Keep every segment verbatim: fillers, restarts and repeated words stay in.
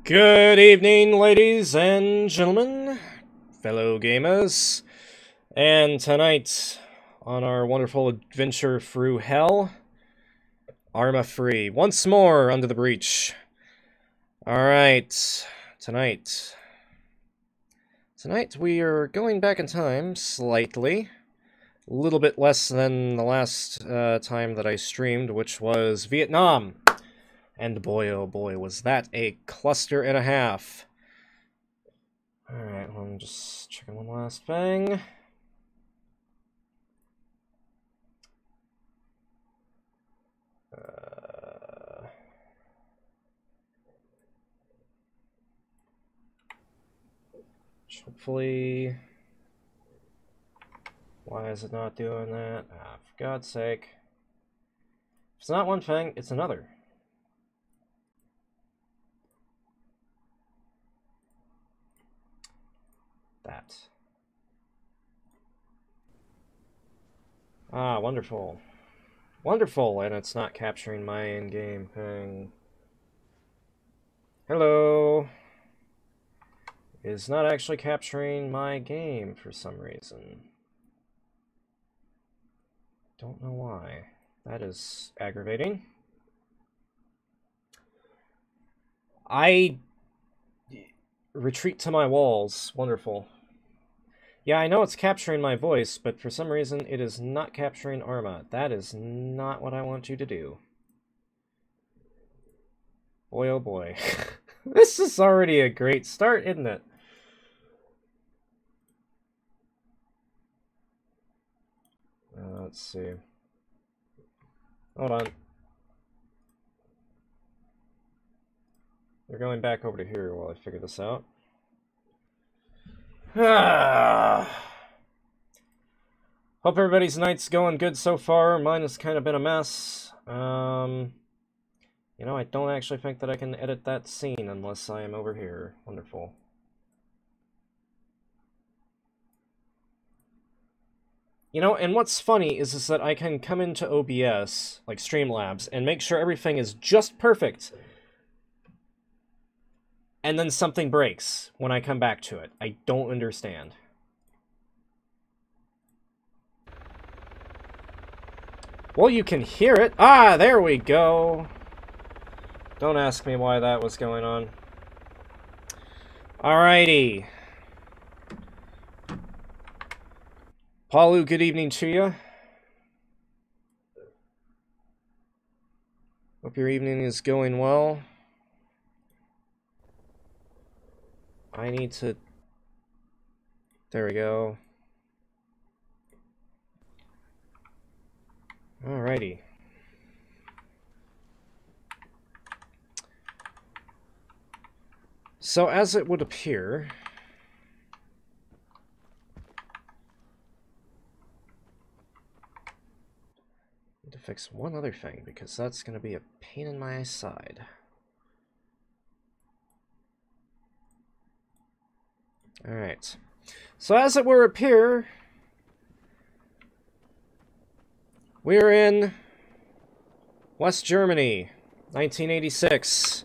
Good evening, ladies and gentlemen, fellow gamers, and tonight on our wonderful adventure through hell, ArmA free, once more under the breach. Alright, tonight, tonight we are going back in time slightly, a little bit less than the last uh, time that I streamed, which was Vietnam. And boy, oh boy, was that a cluster and a half. Alright, well, I'm just checking one last thing. Uh, hopefully... Why is it not doing that? Ah, for God's sake. If it's not one thing, it's another. That. Ah, wonderful. Wonderful, and it's not capturing my in-game thing. Hello. It's not actually capturing my game for some reason. Don't know why. That is aggravating. I... Retreat to my walls. Wonderful. Yeah, I know it's capturing my voice, but for some reason it is not capturing ArmA. That is not what I want you to do. Boy, oh boy. This is already a great start, isn't it? Uh, let's see. Hold on. We're going back over to here while I figure this out. Hope everybody's night's going good so far. Mine has kind of been a mess. Um, you know, I don't actually think that I can edit that scene unless I am over here. Wonderful. You know, and what's funny is, is that I can come into O B S, like Streamlabs, and make sure everything is just perfect. And then something breaks when I come back to it. I don't understand. Well, you can hear it. Ah, there we go. Don't ask me why that was going on. Alrighty. Paulu, good evening to you. Hope your evening is going well. I need to... There we go. Alrighty. So, as it would appear... I need to fix one other thing, because that's going to be a pain in my side. Alright, so as it were appear, we're in West Germany, nineteen eighty-six.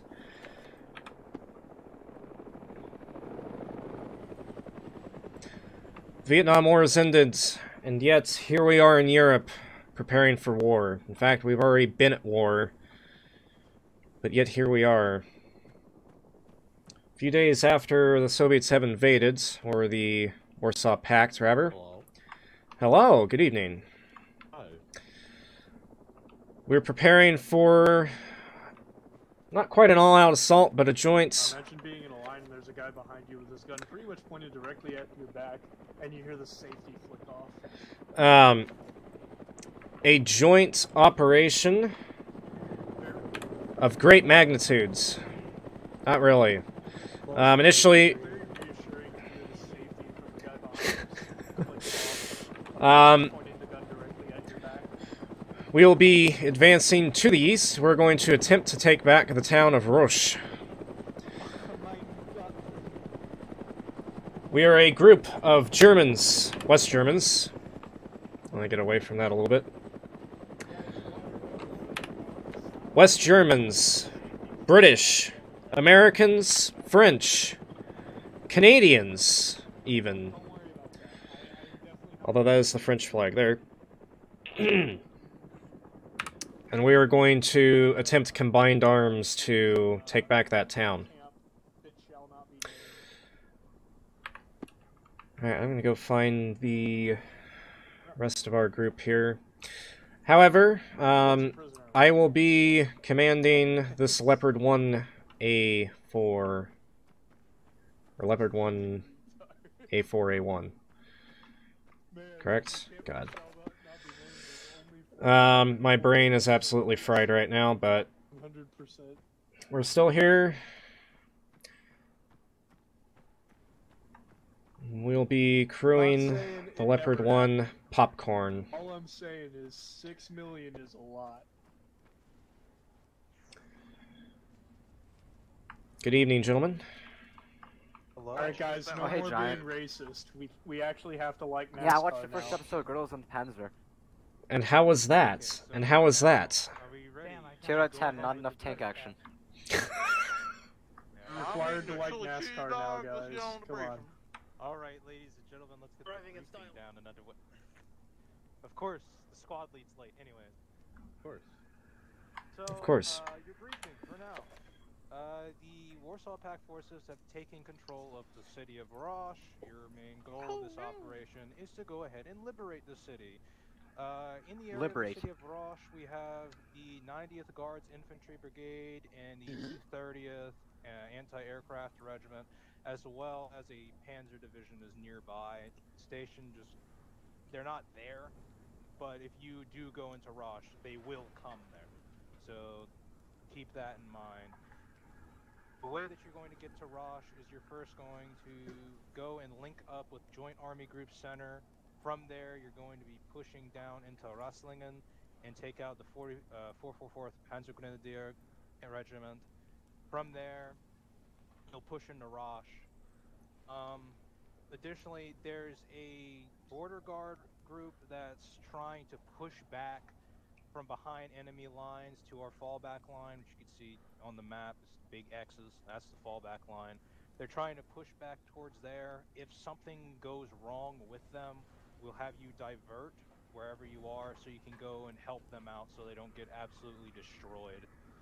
Vietnam War has ended, and yet here we are in Europe, preparing for war. In fact, we've already been at war, but yet here we are. A few days after the Soviets have invaded, or the Warsaw Pact, rather. Hello. Hello, good evening. Hi. We're preparing for not quite an all-out assault, but a joint... Imagine being in a line and there's a guy behind you with his gun pretty much pointed directly at your back, and you hear the safety flick off. Um, a joint operation of great magnitudes. Not really. Um, initially, um, we will be advancing to the east. We're going to attempt to take back the town of Rosche. We are a group of Germans, West Germans. Let me get away from that a little bit. West Germans, British, Americans, French, Canadians, even. Although that is the French flag there. And we are going to attempt combined arms to take back that town. Alright, I'm gonna go find the rest of our group here. However, um, I will be commanding this Leopard one A four, or Leopard one A four A one. Correct? God. Um, my brain is absolutely fried right now, but we're still here. We'll be crewing the Leopard one popcorn. All I'm saying is six million is a lot. Good evening, gentlemen. Hello. All right, guys. No oh, hey, more Giant. being racist. We we actually have to like NASCAR Yeah, I watched the first now. episode of Girls on Panzer. And how was that? And how was that? Two out of ten, not enough tank action. Required to like NASCAR now, guys. Come on. All right, ladies and gentlemen, let's get the briefing down and underway. Of course, the squad leads late. Anyways. Of course. So, of course. Uh, your briefing for now. Uh, the Warsaw Pact forces have taken control of the city of Rosche. Your main goal of this operation is to go ahead and liberate the city. Uh, in the area Liberate. of the city of Rosche, we have the ninetieth Guards Infantry Brigade and the thirtieth uh, Anti-Aircraft Regiment, as well as a Panzer Division is nearby. Station just, they're not there, but if you do go into Rosche, they will come there. So keep that in mind. The way that you're going to get to Rosche is you're first going to go and link up with Joint Army Group Center. From there, you're going to be pushing down into Rasslingen and take out the four forty-fourth Panzergrenadier Regiment. From there, you'll push into Rosche. Um, additionally, there's a border guard group that's trying to push back from behind enemy lines to our fallback line, which you can see on the map. It's big X's. That's the fallback line. They're trying to push back towards there. If something goes wrong with them, we'll have you divert wherever you are so you can go and help them out so they don't get absolutely destroyed.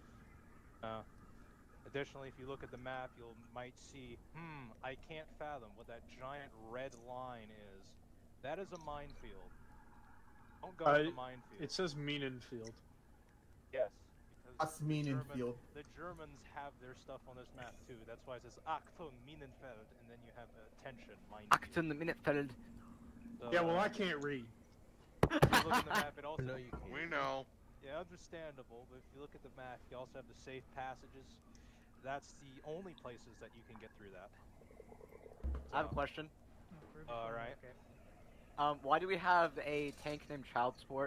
Uh, additionally, if you look at the map, you might see, hmm, I can't fathom what that giant red line is. That is a minefield. Don't go Uh, to the minefield. It says Minenfield. Yes. That's Minenfield. The Germans have their stuff on this map too. That's why it says Achtung Minenfeld, and then you have attention minefield. Achtung Minenfeld. So, Yeah, well, I can't read. If you look at the map, it also... No, you can't. We know. Yeah, understandable, but if you look at the map, you also have the safe passages. That's the only places that you can get through that. I have a question. Alright. Um, why do we have a tank named Child Sport?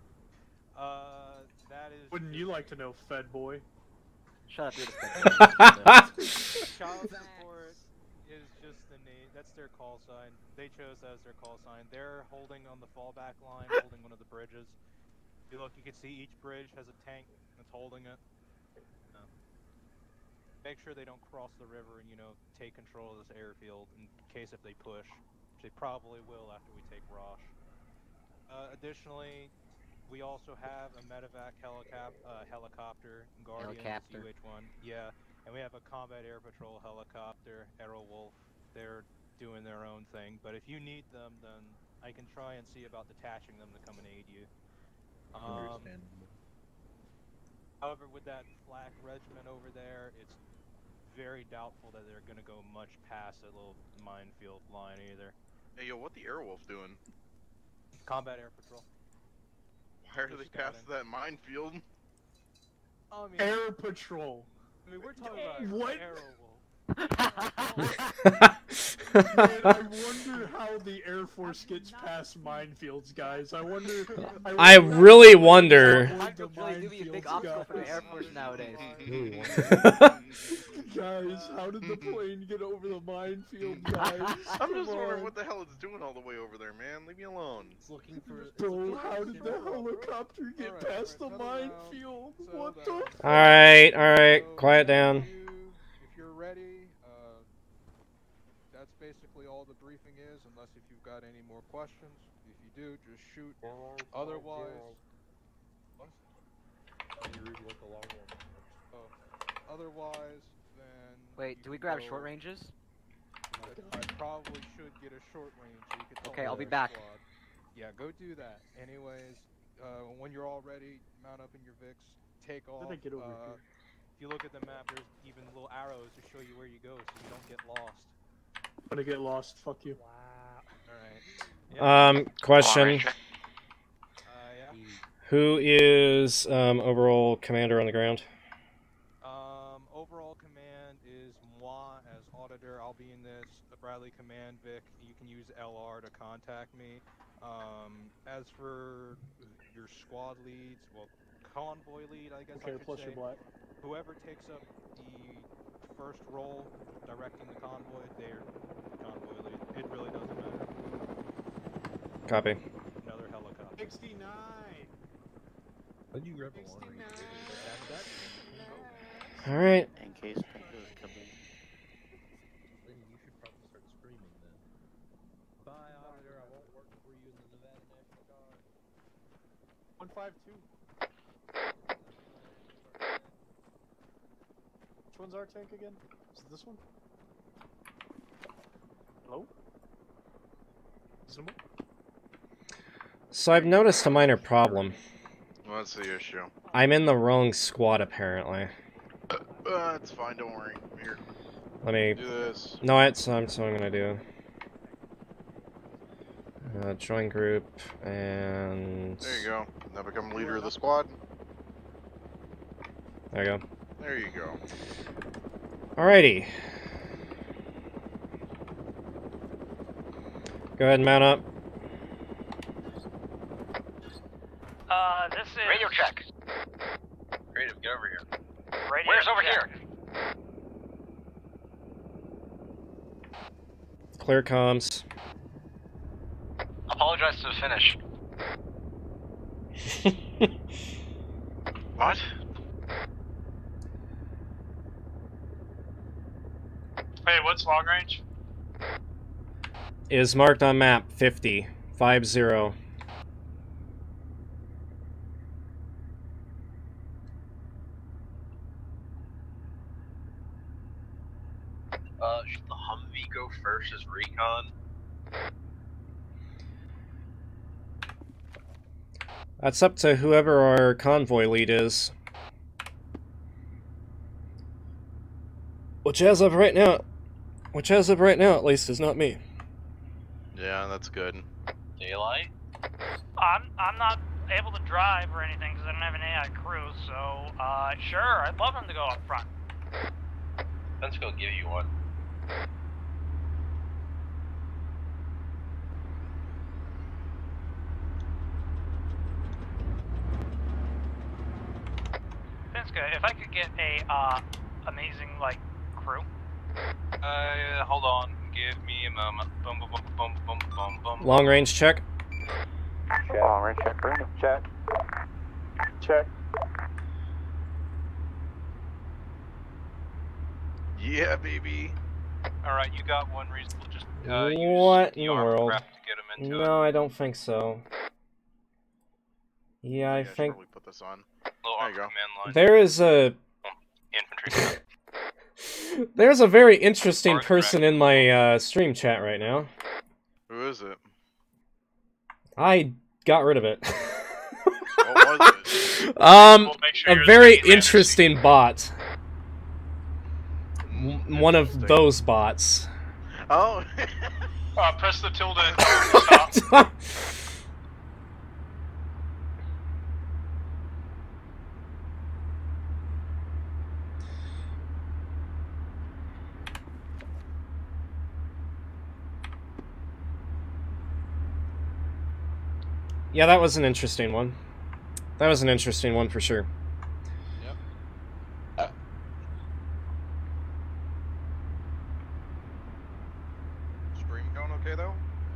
Uh, that is... Wouldn't you like to know, Fed Boy? Shut up, you're the Child support is just the name. That's their call sign. They chose that as their call sign. They're holding on the fallback line, holding one of the bridges. If you look, you can see each bridge has a tank that's holding it. No. Make sure they don't cross the river and, you know, take control of this airfield in case if they push, which they probably will after we take Rosche. Uh, additionally, we also have a medevac helicop uh, helicopter, Guardian Helicopter. U H one. Yeah, and we have a combat air patrol helicopter, Aerowolf. They're doing their own thing, but if you need them, then I can try and see about detaching them to come and aid you. Um, Understandable. however, with that flak regiment over there, it's very doubtful that they're going to go much past that little minefield line either. Hey, yo, what the Airwolf doing? Combat air patrol. Why are Just they past scouting. that minefield? I mean, Air Patrol. I mean, we're talking about What? Aerowolf. Man, I wonder how the Air Force gets past minefields, guys. I wonder. I really wonder. Michael Billy do be a big obstacle for the Air Force nowadays. Guys, how did the plane get over the minefield, guys? I'm just Come wondering on. what the hell it's doing all the way over there, man. Leave me alone. It's looking for. it's Bro, looking how for did the shit. helicopter get Alright, past the alright, settle down, minefield? settle What down. the? Alright, alright, quiet down. basically all the briefing is, unless if you've got any more questions. If you do, just shoot. Otherwise, what? Oh, otherwise, then. Wait, you do we can grab go- short ranges? I probably should get a short range. So you can tell Okay, I'll be the back. squad. Yeah, go do that. Anyways, uh, when you're all ready, mount up in your Vicks, take off. How did I get over uh, here? If you look at the map, there's even little arrows to show you where you go, so you don't get lost. I'm gonna get lost. Fuck you. Wow. All right. Um, question. Uh, yeah. Who is um, overall commander on the ground? Um, overall command is moi as auditor. I'll be in this. Bradley Command Vic. You can use L R to contact me. Um, as for your squad leads, well, convoy lead, I guess I Okay, should plus say. your black. Whoever takes up the first role directing the convoy, they're convoy lead. It really doesn't matter. Copy. Another helicopter. sixty-nine. When you grab a long range, that's that. All right. In case Pinko's coming. Then you should probably start screaming then. Bye, auditor. I won't work for you in the Nevada National Guard. one five two. Which one's our tank again? Is it this one? Hello? Is it one? So I've noticed a minor problem. What's the issue? I'm in the wrong squad, apparently. Uh, it's fine, don't worry. Here, Let me... do this. No, that's what I'm, that's what I'm gonna do. Uh, join group, and... There you go. Now become leader of the squad. There you go. There you go. Alrighty. Go ahead and mount up. Uh, this is... Radio check. Creative, get over here. Radio Where's over check. here? Clear comms. Apologize to the finish. What? Hey, what's long range? Is marked on map fifty. Five zero. Uh, should the Humvee go first as recon? That's up to whoever our convoy lead is. Which as of right now, which as of right now at least is not me. Yeah, that's good. Daylight? I'm I'm not able to drive or anything because I don't have an A I crew. So, uh, sure, I'd love him to go up front. Let's go give you one. Finnska, if I could get a uh amazing like crew. Uh, hold on. Give me a moment. Boom, boom, boom, boom, boom, boom, boom. Long range check. Long range check, room. Check. Check. Yeah, baby. Alright, you got one reasonable. Just uh, use What the in the armor world? craft to get him into No, it. I don't think so. Yeah, I Yeah, should think probably put this on. Little There you armor go. command line. there is a Infantry. there's a very interesting Mark person in my uh, stream chat right now. Who is it? I got rid of it. What was it? um, We'll make sure a you're very the main interesting bot. Mm, W- One of interesting. those bots. Oh. Uh, press the tilde to stop. Yeah, that was an interesting one. That was an interesting one for sure. Stream going okay though?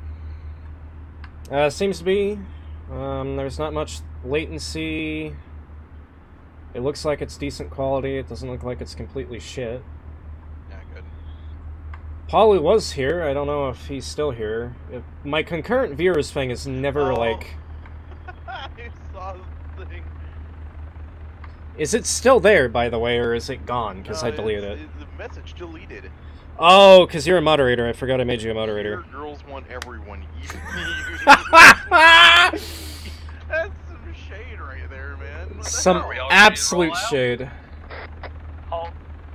Uh, seems to be. Um, there's not much latency. It looks like it's decent quality. It doesn't look like it's completely shit. Yeah, good. Polly was here. I don't know if he's still here. If, my concurrent viewers thing is never, Oh. like... I saw the thing. Is it still there, by the way, or is it gone? Because No, I deleted it's- it. it- The message deleted. Oh, because you're a moderator. I forgot I made you a moderator. Your girls want everyone, even you. That's some shade right there, man. What the Some hell? Are we all ready to absolute roll out? shade. Hold.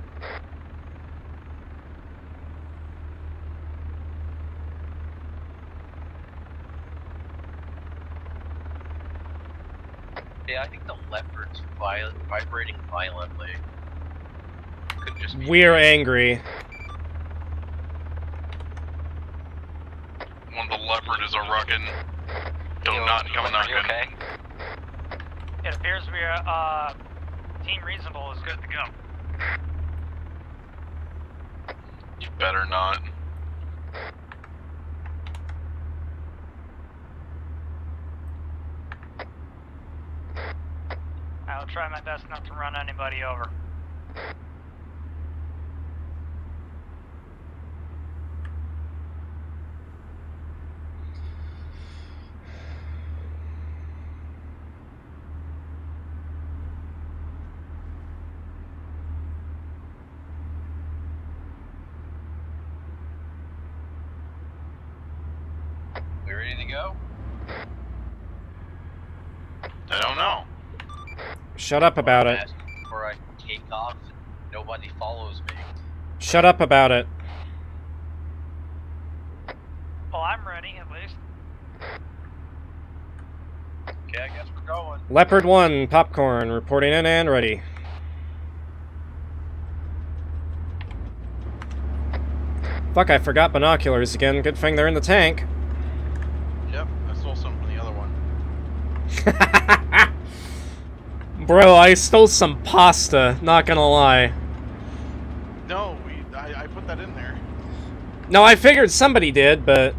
Yeah, I think the leopard's viol vibrating violently. Could just be We're angry. When the leopard is a ruckin'. Do not come knocking. okay? It appears we are, uh, Team Reasonable is good to go. You better not. I'll try my best not to run anybody over. We ready to go? I don't know. Shut up about it. Before I take off, nobody follows me. Shut up about it. Well, I'm ready, at least. Okay, I guess we're going. Leopard one, popcorn, reporting in and ready. Fuck, I forgot binoculars again. Good thing they're in the tank. Yep, I stole some from the other one. Bro, I stole some pasta, not gonna lie. No, we. I, I put that in there. No, I figured somebody did, but...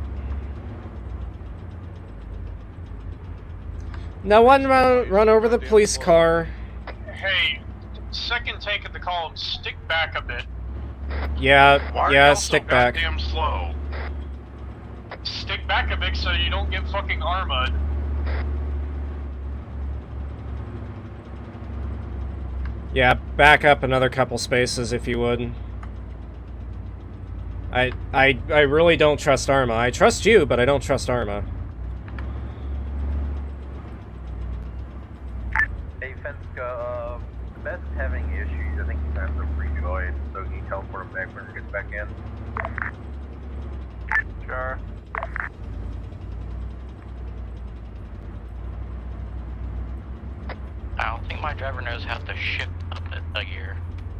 No one run, run over the police car. Hey, second tank at the column, stick back a bit. Yeah, Why are yeah, y'all so stick back. goddamn slow? Stick back a bit so you don't get fucking ArmA'd. Yeah, back up another couple spaces if you would. I, I, I really don't trust ArmA. I trust you, but I don't trust ArmA. Hey, Finnska, uh, Beth's having issues. I think he's having to rejoin, so can you teleport him back when he gets back in? Sure. I don't think my driver knows how to shift up a, a gear.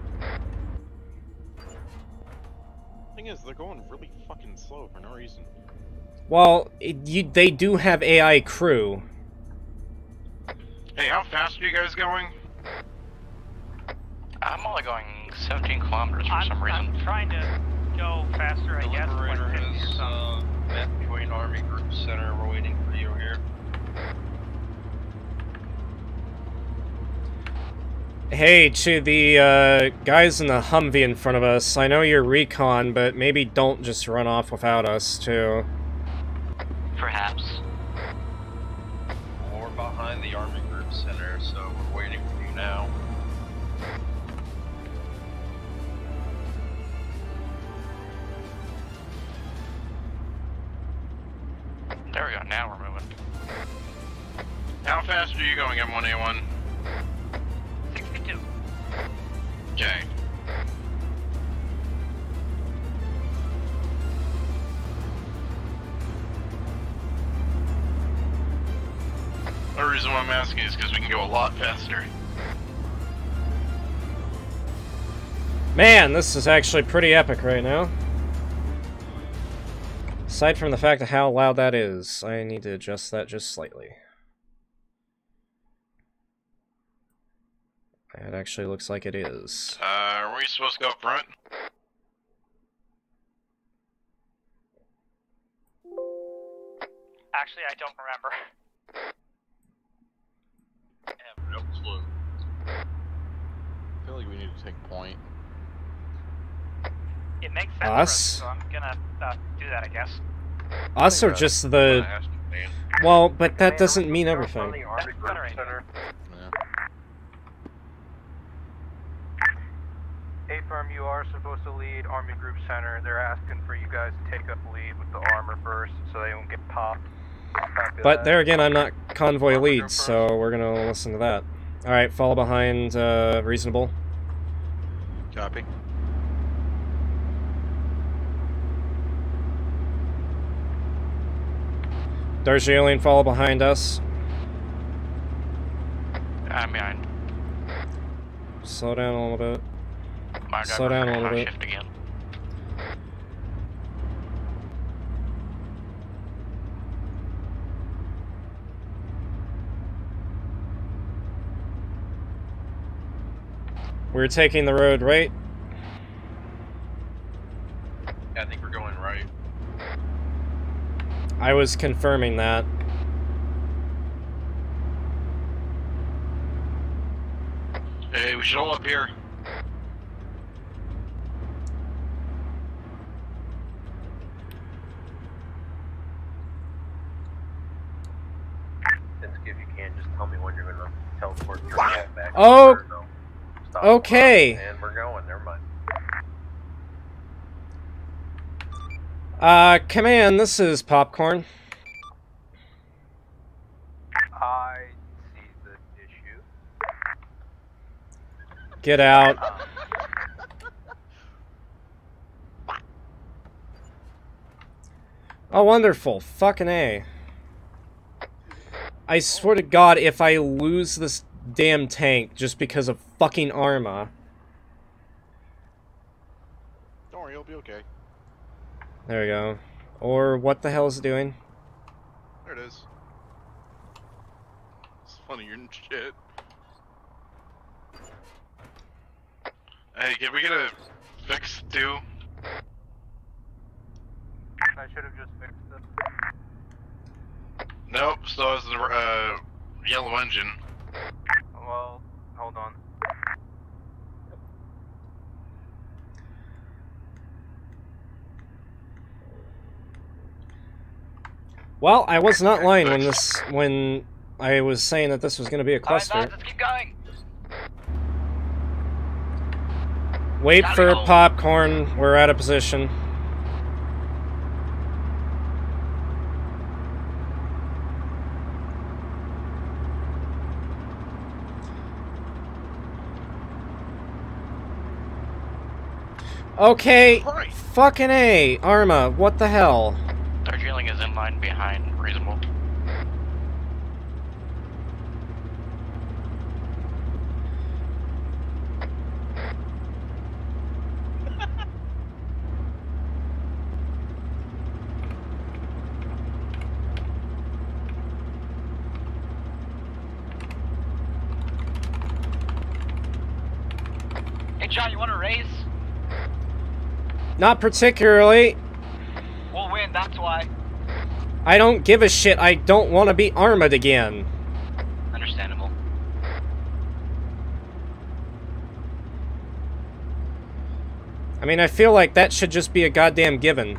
Thing is, they're going really fucking slow for no reason. Well, it, you, they do have A I crew. Hey, how fast are you guys going? I'm only going seventeen kilometers for I'm, some reason. I'm trying to go faster, I The guess. Liberator like fifty or has something. uh, met Joint Army Group Center. We're waiting for you here. Hey, to the uh, guys in the Humvee in front of us, I know you're recon, but maybe don't just run off without us, too. Perhaps. We're behind the Army Group Center, so we're waiting for you now. There we go, now we're moving. How fast are you going, M one A one? sixty-two. Okay. The reason why I'm asking is because we can go a lot faster. Man, this is actually pretty epic right now. Aside from the fact of how loud that is, I need to adjust that just slightly. It actually looks like it is. Uh, are we supposed to go up front? Actually, I don't remember. I have no clue. I feel like we need to take point. it makes sense Us? for us, so I'm gonna uh, do that, I guess. Us or just the... Well, but that doesn't mean everything. That's better, Center. A-Firm, you are supposed to lead Army Group Center. They're asking for you guys to take up lead with the armor first so they don't get popped. Copy But that. there again, I'm not convoy lead, so we're gonna listen to that. Alright, fall behind, uh, reasonable. Copy. Darjeeling, follow behind us. I'm behind. Slow down a little bit. My Slow down a little bit. shift again. We're taking the road right. Yeah, I think we're going right. I was confirming that. Hey, we should all up here. Finnska, if you can, just tell me when you're gonna teleport your cat back. Oh, Stop okay. And we're going, never mind. Uh, command, this is Popcorn. I see the issue. Get out. Oh, wonderful. Fucking A. I swear to God, if I lose this damn tank just because of fucking ArmA. Don't worry, you'll be okay. There we go. Or what the hell is it doing? There it is. It's funny, you're in shit. Hey, can we get a fix too? I should have just fixed it. Nope, still has the uh, yellow engine. Well, hold on. Well, I was not lying when this when I was saying that this was going to be a cluster. Alright, let's keep going. Wait Gotta for go. Popcorn. We're out of position. Okay, fucking A, ArmA, what the hell? Darjeeling is in line behind reasonable. Hey, John, you want to race? Not particularly. We'll win, that's why. I don't give a shit. I don't want to be armored again. Understandable. I mean, I feel like that should just be a goddamn given.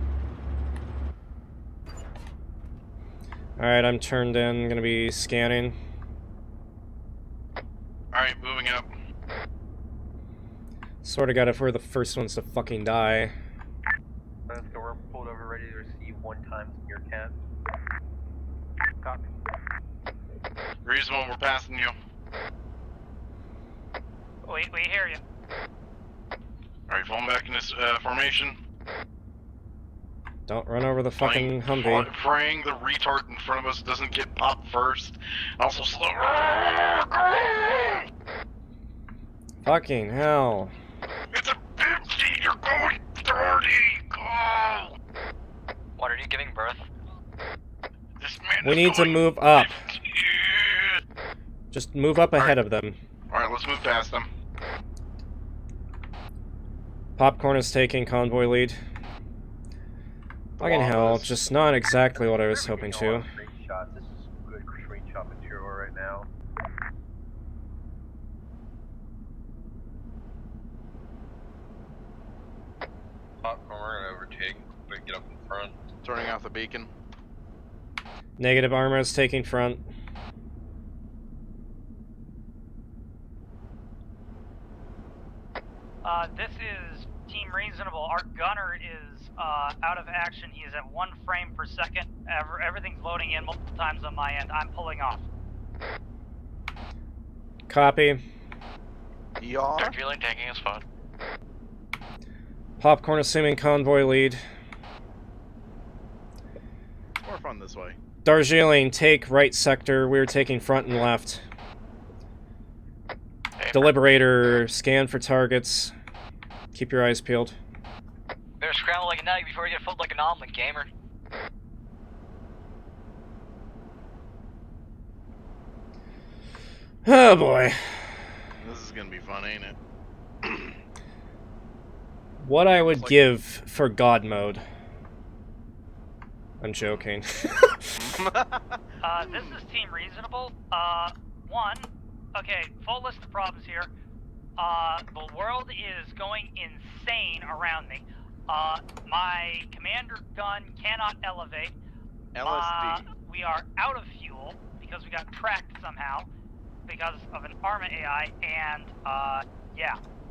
Alright, I'm turned in. Gonna be scanning. Alright, moving up. Swear to God, if we're the first ones to fucking die. Let's go, we're pulled over, ready to receive one times in your cat. Copy. Reasonable, we're passing you. We, we hear you. Alright, falling back in this uh, formation. Don't run over the fucking Praying, Humvee. praying the retard in front of us doesn't get popped first. Also slow. Fucking hell. It's a fifty, you're going thirty, go! What, are you giving birth? This man We is need to going move up. fifty. Just move up ahead of them. Alright, let's move past them. Popcorn is taking convoy lead. Fucking hell, just not exactly what I was hoping to. Screenshot. This is good screenshot material right now. overtake, but get up in front. Turning off the beacon. Negative, ArmA is taking front. Uh, this is Team Reasonable. Our gunner is uh, out of action. He is at one frame per second. Ever, everything's loading in multiple times on my end. I'm pulling off. Copy. Yeah. Darjeeling taking a spot. Popcorn assuming convoy lead. It's more fun this way. Darjeeling, take right sector. We're taking front and left. Deliberator, scan for targets. Keep your eyes peeled. Better scramble like a nug before you get flipped like an omelet, gamer. Oh boy. This is gonna be fun, ain't it? What I would like... give for God mode. I'm joking. uh, this is Team Reasonable. Uh, one, okay, full list of problems here. Uh, the world is going insane around me. Uh, my commander gun cannot elevate. L S D. Uh, we are out of fuel because we got tracked somehow because of an ArmA A I, and, uh, yeah.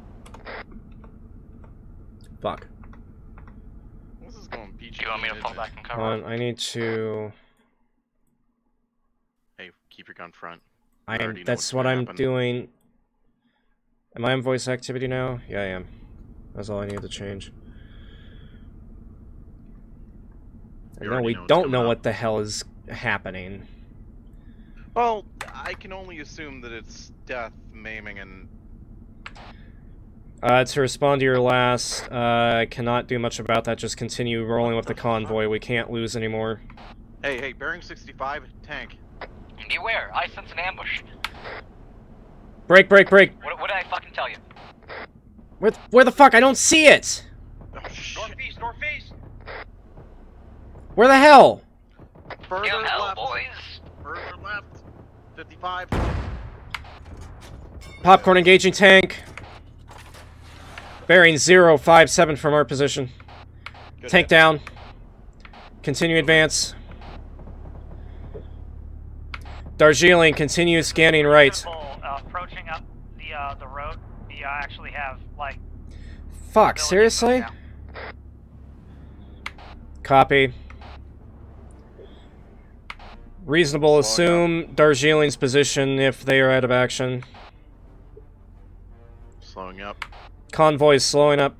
Fuck. This is going peachy. Do you want me to fall back and cover? Hold on, I need to... Hey, keep your gun front. I am, that's what I'm happen. doing. Am I on voice activity now? Yeah, I am. That's all I need to change. No, we don't know up. what the hell is happening. Well, I can only assume that it's death, maiming, and... Uh, to respond to your last, uh, I cannot do much about that. Just continue rolling with the convoy. We can't lose anymore. Hey, hey, bearing sixty-five, tank. Beware, I sense an ambush. Break, break, break. What, what did I fucking tell you? Where, where the fuck? I don't see it! Oh, northeast, northeast! Where the hell? Further Down hell, left. boys! Further left. fifty-five. Popcorn engaging tank. Bearing zero five seven from our position. Good tank hit. down. Continue advance. Darjeeling, continue scanning right. Uh, approaching up the uh, the road, we uh, actually have like. Fuck! Seriously? Copy. Reasonable. Assume up. Darjeeling's position if they are out of action. Slowing up. Convoy slowing up.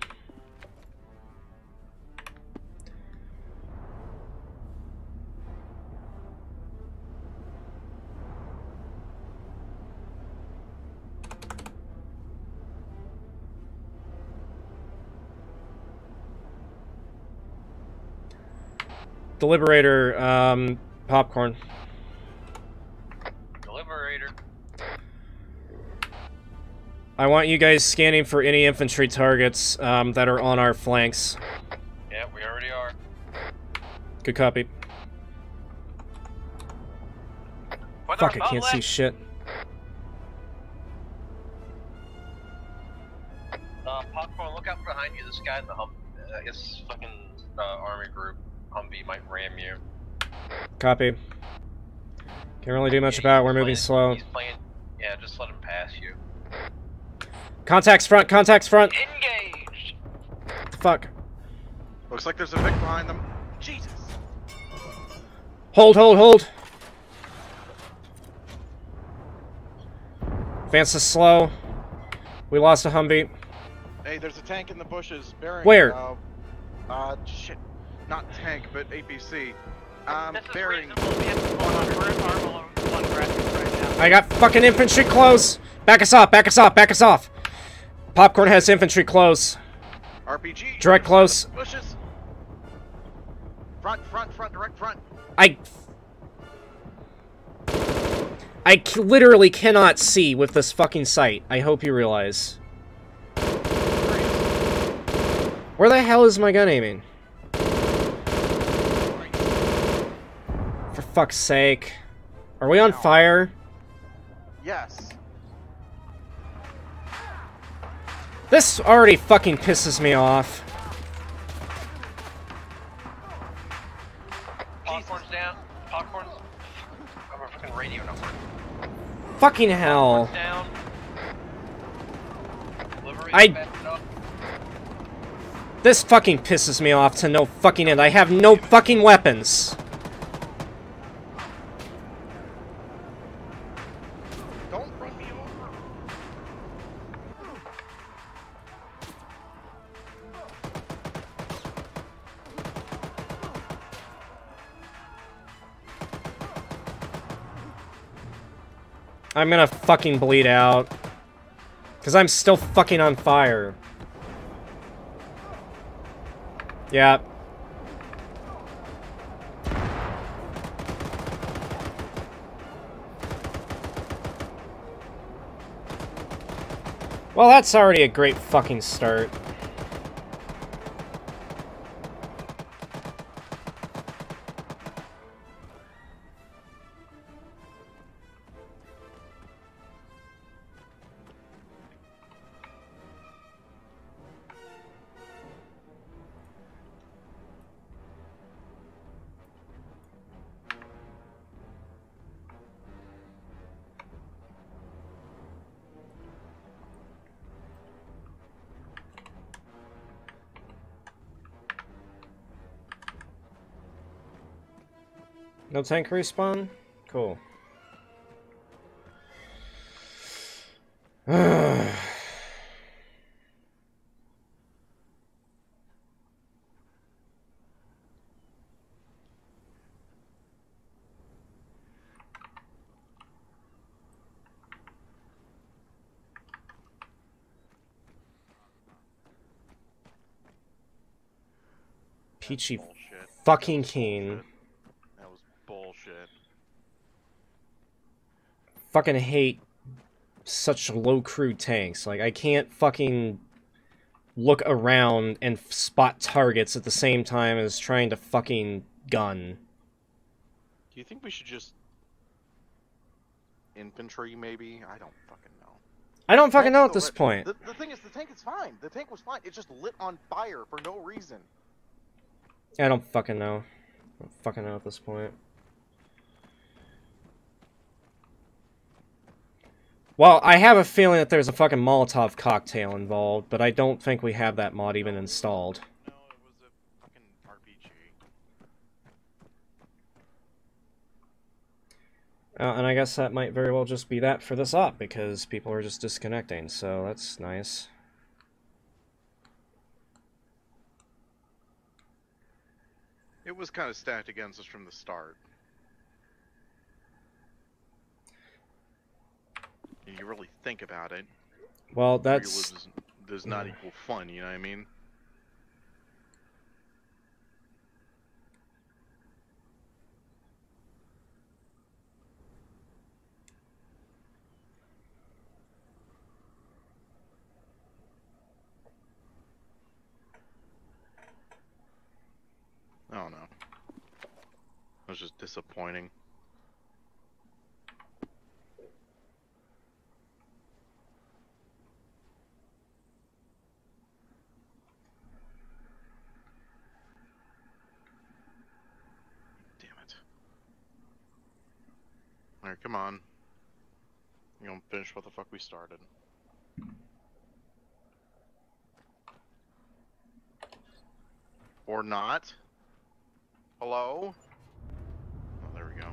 Deliberator, um, popcorn. Deliberator. I want you guys scanning for any infantry targets um, that are on our flanks. Yeah, we already are. Good copy. What Fuck, I can't see shit. Uh, popcorn, look out behind you. This guy in the hum, uh, it's fucking uh, army group. Humvee might ram you. Copy. Can't really do much yeah, about it. We're moving playing, slow. He's playing. Yeah, just let him pass you. Contacts front. Contacts front. Engaged. What the fuck? Looks like there's a Vic behind them. Jesus. Hold, hold, hold. Advance is slow. We lost a Humvee. Hey, there's a tank in the bushes. Bearing. Where? Uh, uh shit. Not tank, but A P C. Um, this is bearing. I got fucking infantry close. Back us off. Back us off. Back us off. Popcorn has infantry close. R P G. Direct close. Bushes. Front, front, front, direct front. I. I c literally cannot see with this fucking sight. I hope you realize. Where the hell is my gun aiming? For fuck's sake. Are we on fire? Yes. This already fucking pisses me off. fucking hell. I... This fucking pisses me off to no fucking end. I have no fucking weapons. Don't run me over. I'm gonna fucking bleed out. Because I'm still fucking on fire. Yeah. Well, that's already a great fucking start. No tank respawn? Cool. Peachy fucking keen. Bullshit. Fucking hate such low crew tanks. Like, I can't fucking look around and spot targets at the same time as trying to fucking gun. Do you think we should just infantry maybe? I don't fucking know. I don't fucking know at this point. The, the thing is, the tank is fine. The tank was fine. It just lit on fire for no reason. I don't fucking know. I don't fucking know at this point. Well, I have a feeling that there's a fucking Molotov cocktail involved, but I don't think we have that mod even installed. No, it was a fucking R P G. Uh, and I guess that might very well just be that for this op, because people are just disconnecting, so that's nice. It was kind of stacked against us from the start. You really think about it. Well, that's... Realism does not equal fun, you know what I mean? I don't know. It was just disappointing. Alright, come on. We're gonna finish what the fuck we started. Or not? Hello? Oh, there we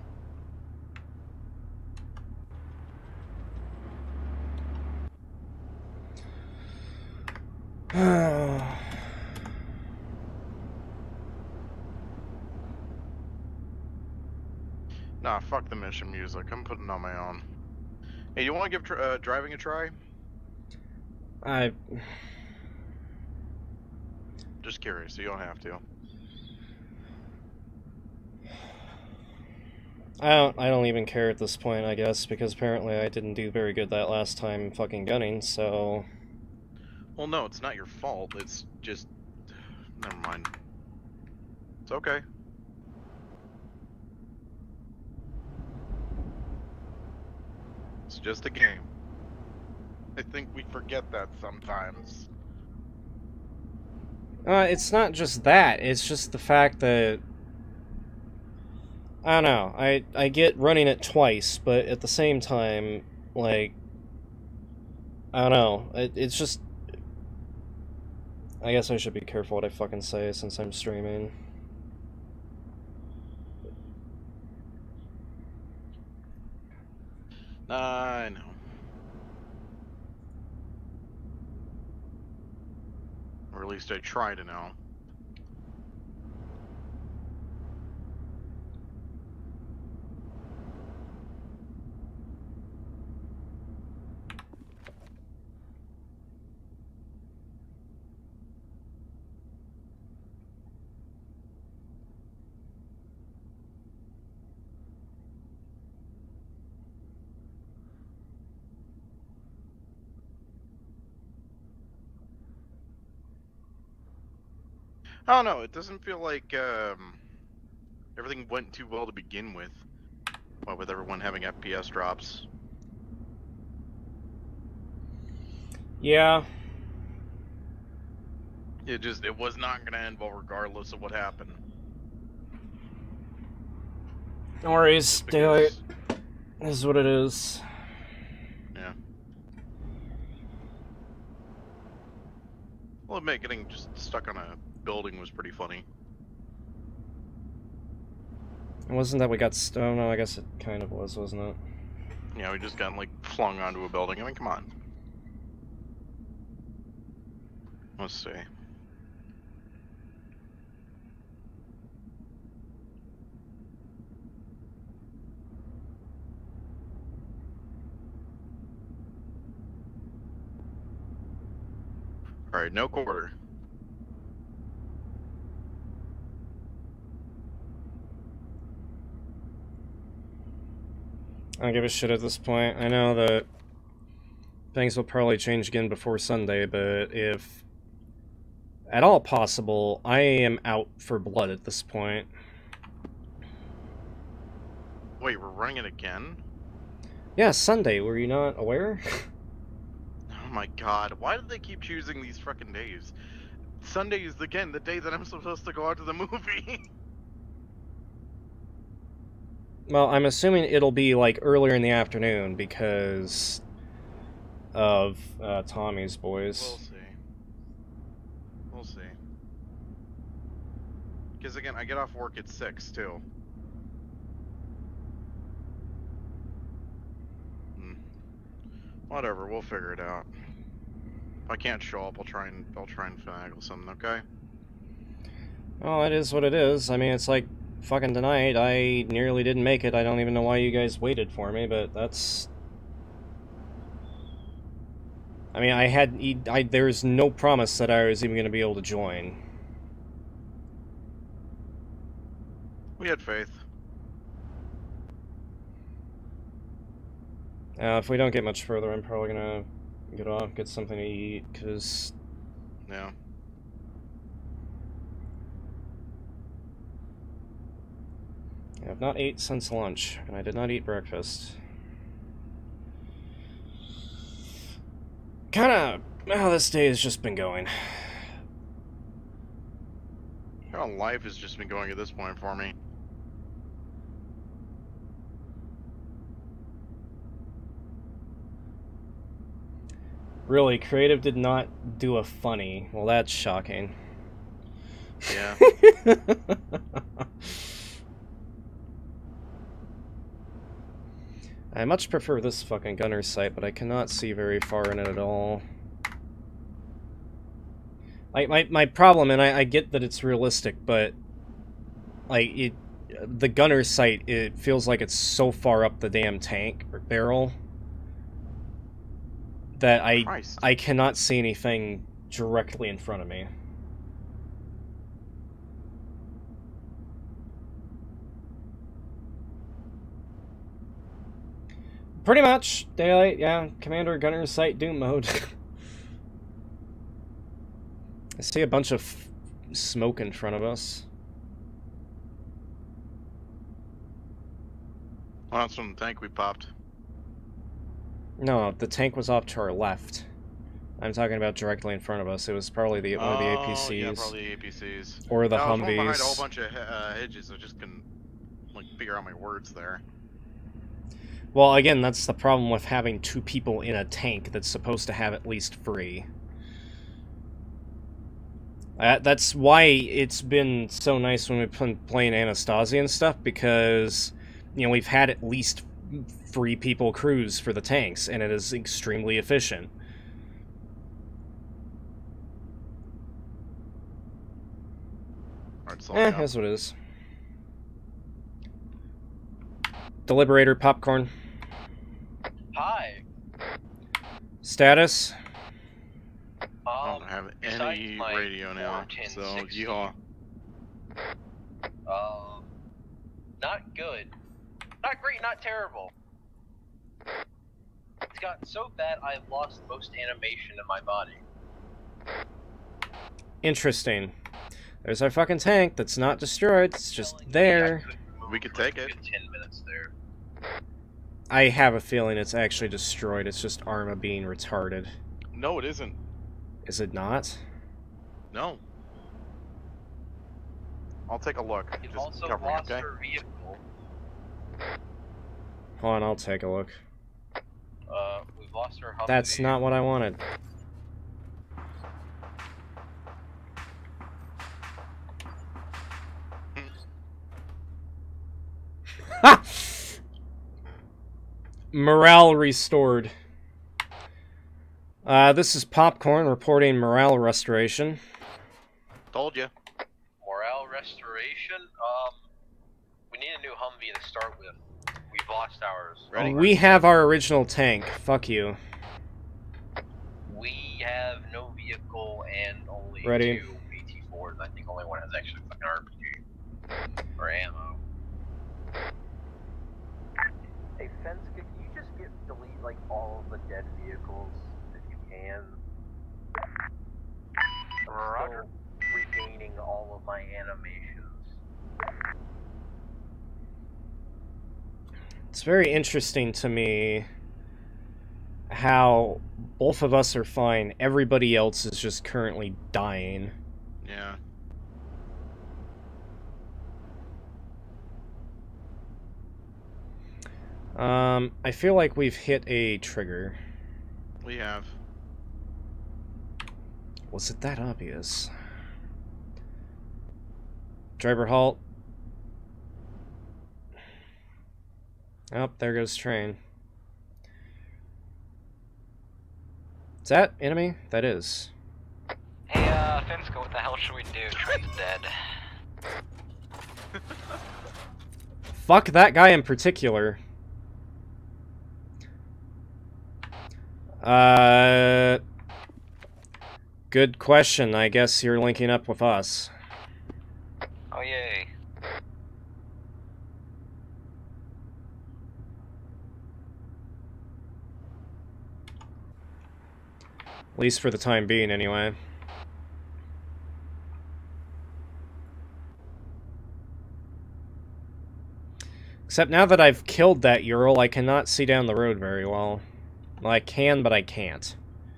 go. Nah, fuck the mission music. I'm putting it on my own. Hey, you want to give tr uh, driving a try? I... Just curious, so you don't have to. I don't, I don't even care at this point, I guess, because apparently I didn't do very good that last time fucking gunning, so... Well, no, it's not your fault. It's just... Never mind. It's okay. It's just a game. I think we forget that sometimes. Uh, it's not just that, it's just the fact that... I don't know, I, I get running it twice, but at the same time, Like, I don't know. It, it's just... I guess I should be careful what I fucking say since I'm streaming. I know. Or at least I try to know. I don't know, it doesn't feel like um, everything went too well to begin with. Well, with everyone having F P S drops. Yeah. It just, it was not going to end well regardless of what happened. No worries, daylight. This is what it is. Yeah. I'll admit, getting just stuck on a building was pretty funny. It wasn't that we got st- oh no, I guess it kind of was, wasn't it? Yeah, we just got, like, flung onto a building. I mean, come on. Let's see. Alright, no quarter. I don't give a shit at this point. I know that things will probably change again before Sunday, but if at all possible, I am out for blood at this point. Wait, we're running it again? Yeah, Sunday. Were you not aware? Oh my god, why do they keep choosing these fucking days? Sunday is, again, the day that I'm supposed to go out to the movie. Well, I'm assuming it'll be, like, earlier in the afternoon because of uh, Tommy's boys. We'll see. We'll see. Because, again, I get off work at six, too. Hmm. Whatever, we'll figure it out. If I can't show up, I'll try and, I'll try and finagle something, okay? Well, it is what it is. I mean, it's like... Fucking tonight, I nearly didn't make it. I don't even know why you guys waited for me, but that's... I mean, I had... I, there's no promise that I was even going to be able to join. We had faith. Uh, if we don't get much further, I'm probably going to get off, get something to eat, because... Yeah. I have not ate since lunch, and I did not eat breakfast. Kinda... How this day has just been going. How life has just been going at this point for me. Really, Creative did not do a funny. Well, that's shocking. Yeah. I much prefer this fucking gunner sight, but I cannot see very far in it at all. Like, my, my problem, and I, I get that it's realistic, but... Like, it... The gunner sight, it feels like it's so far up the damn tank, or barrel, that I, Christ. I cannot see anything directly in front of me. Pretty much. Daylight, yeah. Commander Gunner Sight Doom mode. I see a bunch of f smoke in front of us. Well, that's from the tank we popped. No, the tank was off to our left. I'm talking about directly in front of us. It was probably the one of the A P Cs. Oh, yeah, probably A P Cs. Or the no, I was Humvees. behind a whole bunch of uh, hedges. I just couldn't like figure out my words there. Well, again, that's the problem with having two people in a tank that's supposed to have at least three. Uh, that's why it's been so nice when we've been playing Anastasia and stuff, because, you know, we've had at least three people cruise for the tanks, and it is extremely efficient. Eh, that's what it is. The Liberator popcorn. Hi. I Status? don't have any radio now, so yeehaw. Um, not good. Not great, not terrible. It's gotten so bad I've lost most animation in my body. Interesting. There's our fucking tank that's not destroyed, it's just there. We could take it. ten minutes there. I have a feeling it's actually destroyed, it's just ArmA being retarded. No, it isn't. Is it not? No. I'll take a look. You've Just also cover me, lost okay? her vehicle. Hold on, I'll take a look. Uh, we've lost her Humvee. That's not what I wanted. Ha! Morale restored. Uh, this is Popcorn reporting morale restoration. Told you. Morale restoration? Um, we need a new Humvee to start with. We've lost ours. Ready? We have our original tank. Fuck you. We have no vehicle and only Ready? two A T fours. I think only one has actually fucking R P G. Or ammo. Hey, Finnska, can you just get delete like all of the dead vehicles if you can? I'm still regaining all of my animations. It's very interesting to me how both of us are fine, everybody else is just currently dying. Yeah. Um, I feel like we've hit a trigger. We have. Was it that obvious? Driver halt. Oh, there goes train. Is that enemy? That is. Hey, uh, Finnska, what the hell should we do? Train's dead. Fuck that guy in particular. Uh, good question. I guess you're linking up with us. Oh, yay. At least for the time being, anyway. Except now that I've killed that Ural, I cannot see down the road very well. Well, I can, but I can't.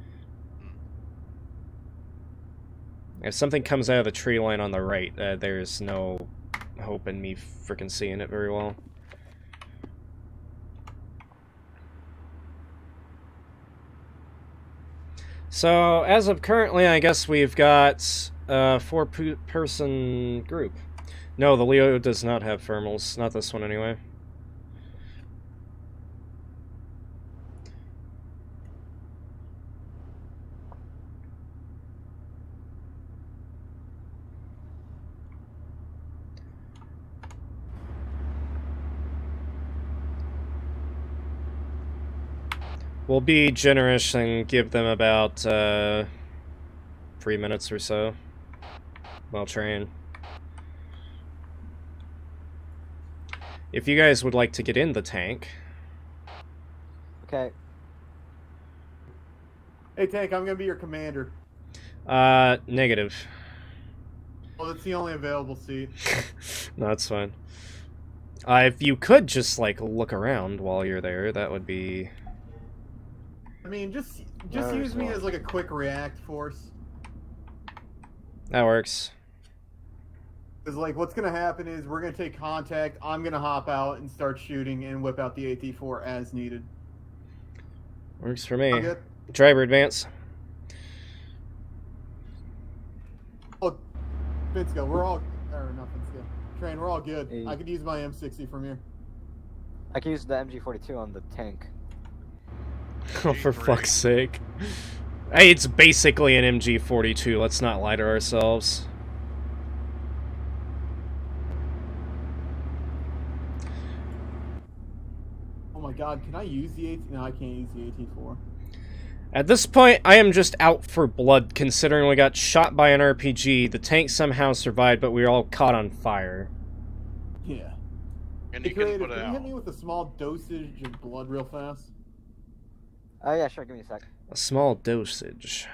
If something comes out of the tree line on the right, uh, there's no hope in me frickin' seeing it very well. So, as of currently, I guess we've got a four-person group. No, the Leo does not have thermals. Not this one, anyway. We'll be generous and give them about uh, three minutes or so. Well trained. If you guys would like to get in the tank. Okay. Hey Tank, I'm gonna be your commander. Uh, negative. Well, that's the only available seat. No, that's fine. Uh, if you could just, like, look around while you're there, that would be... I mean, just just use me as like a quick react force. That works. Because, like, what's going to happen is we're going to take contact, I'm going to hop out and start shooting and whip out the A T four as needed. Works for me. Good. Driver advance. Oh, Finnska, we're all... Or not Finnska. Train, we're all good. Hey. I could use my M sixty from here. I can use the M G forty-two on the tank. Oh, for fuck's sake. Hey, it's basically an M G forty-two, let's not lie to ourselves. Oh my god, can I use the A T? No, I can't use the A T four. At this point, I am just out for blood, considering we got shot by an R P G, the tank somehow survived, but we were all caught on fire. Yeah. And Hey, you can Creator, put it can you hit out. me with a small dosage of blood real fast? Oh, yeah, sure, give me a sec. A small dosage.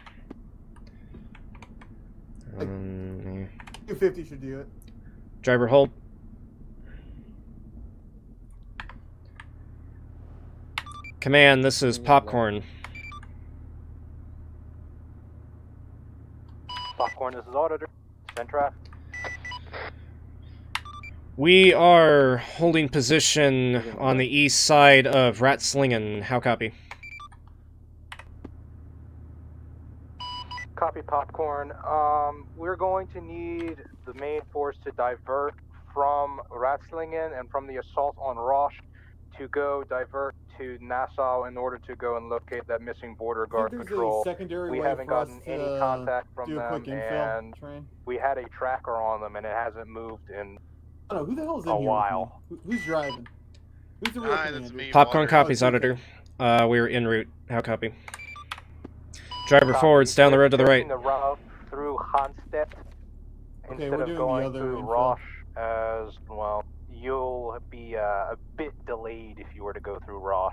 Um, two fifty should do it. driver hold. Command, this is Popcorn. Popcorn, this is Auditor. Centra. We are holding position on the east side of Ratslingen. How copy? Copy, Popcorn. Um, we're going to need the main force to divert from Ratslingen and from the assault on Rosche to go divert to Nassau in order to go and locate that missing border guard there's a patrol. secondary We way haven't for us gotten to, any uh, contact from do a them, quick infill, and Train? we had a tracker on them, and it hasn't moved in I don't know, who the hell's in a here while. with me? Who, who's driving? Who's the real Hi, commander? that's me. Popcorn Water. copies, Oh, Auditor. Uh, we're en route. How copy? Driver Copy. forwards, down the road to the right. Taking the route through Hanstedt Okay, instead we're of doing the going other through infill. Rosche, as well. You'll be uh, a bit delayed if you were to go through Rosche.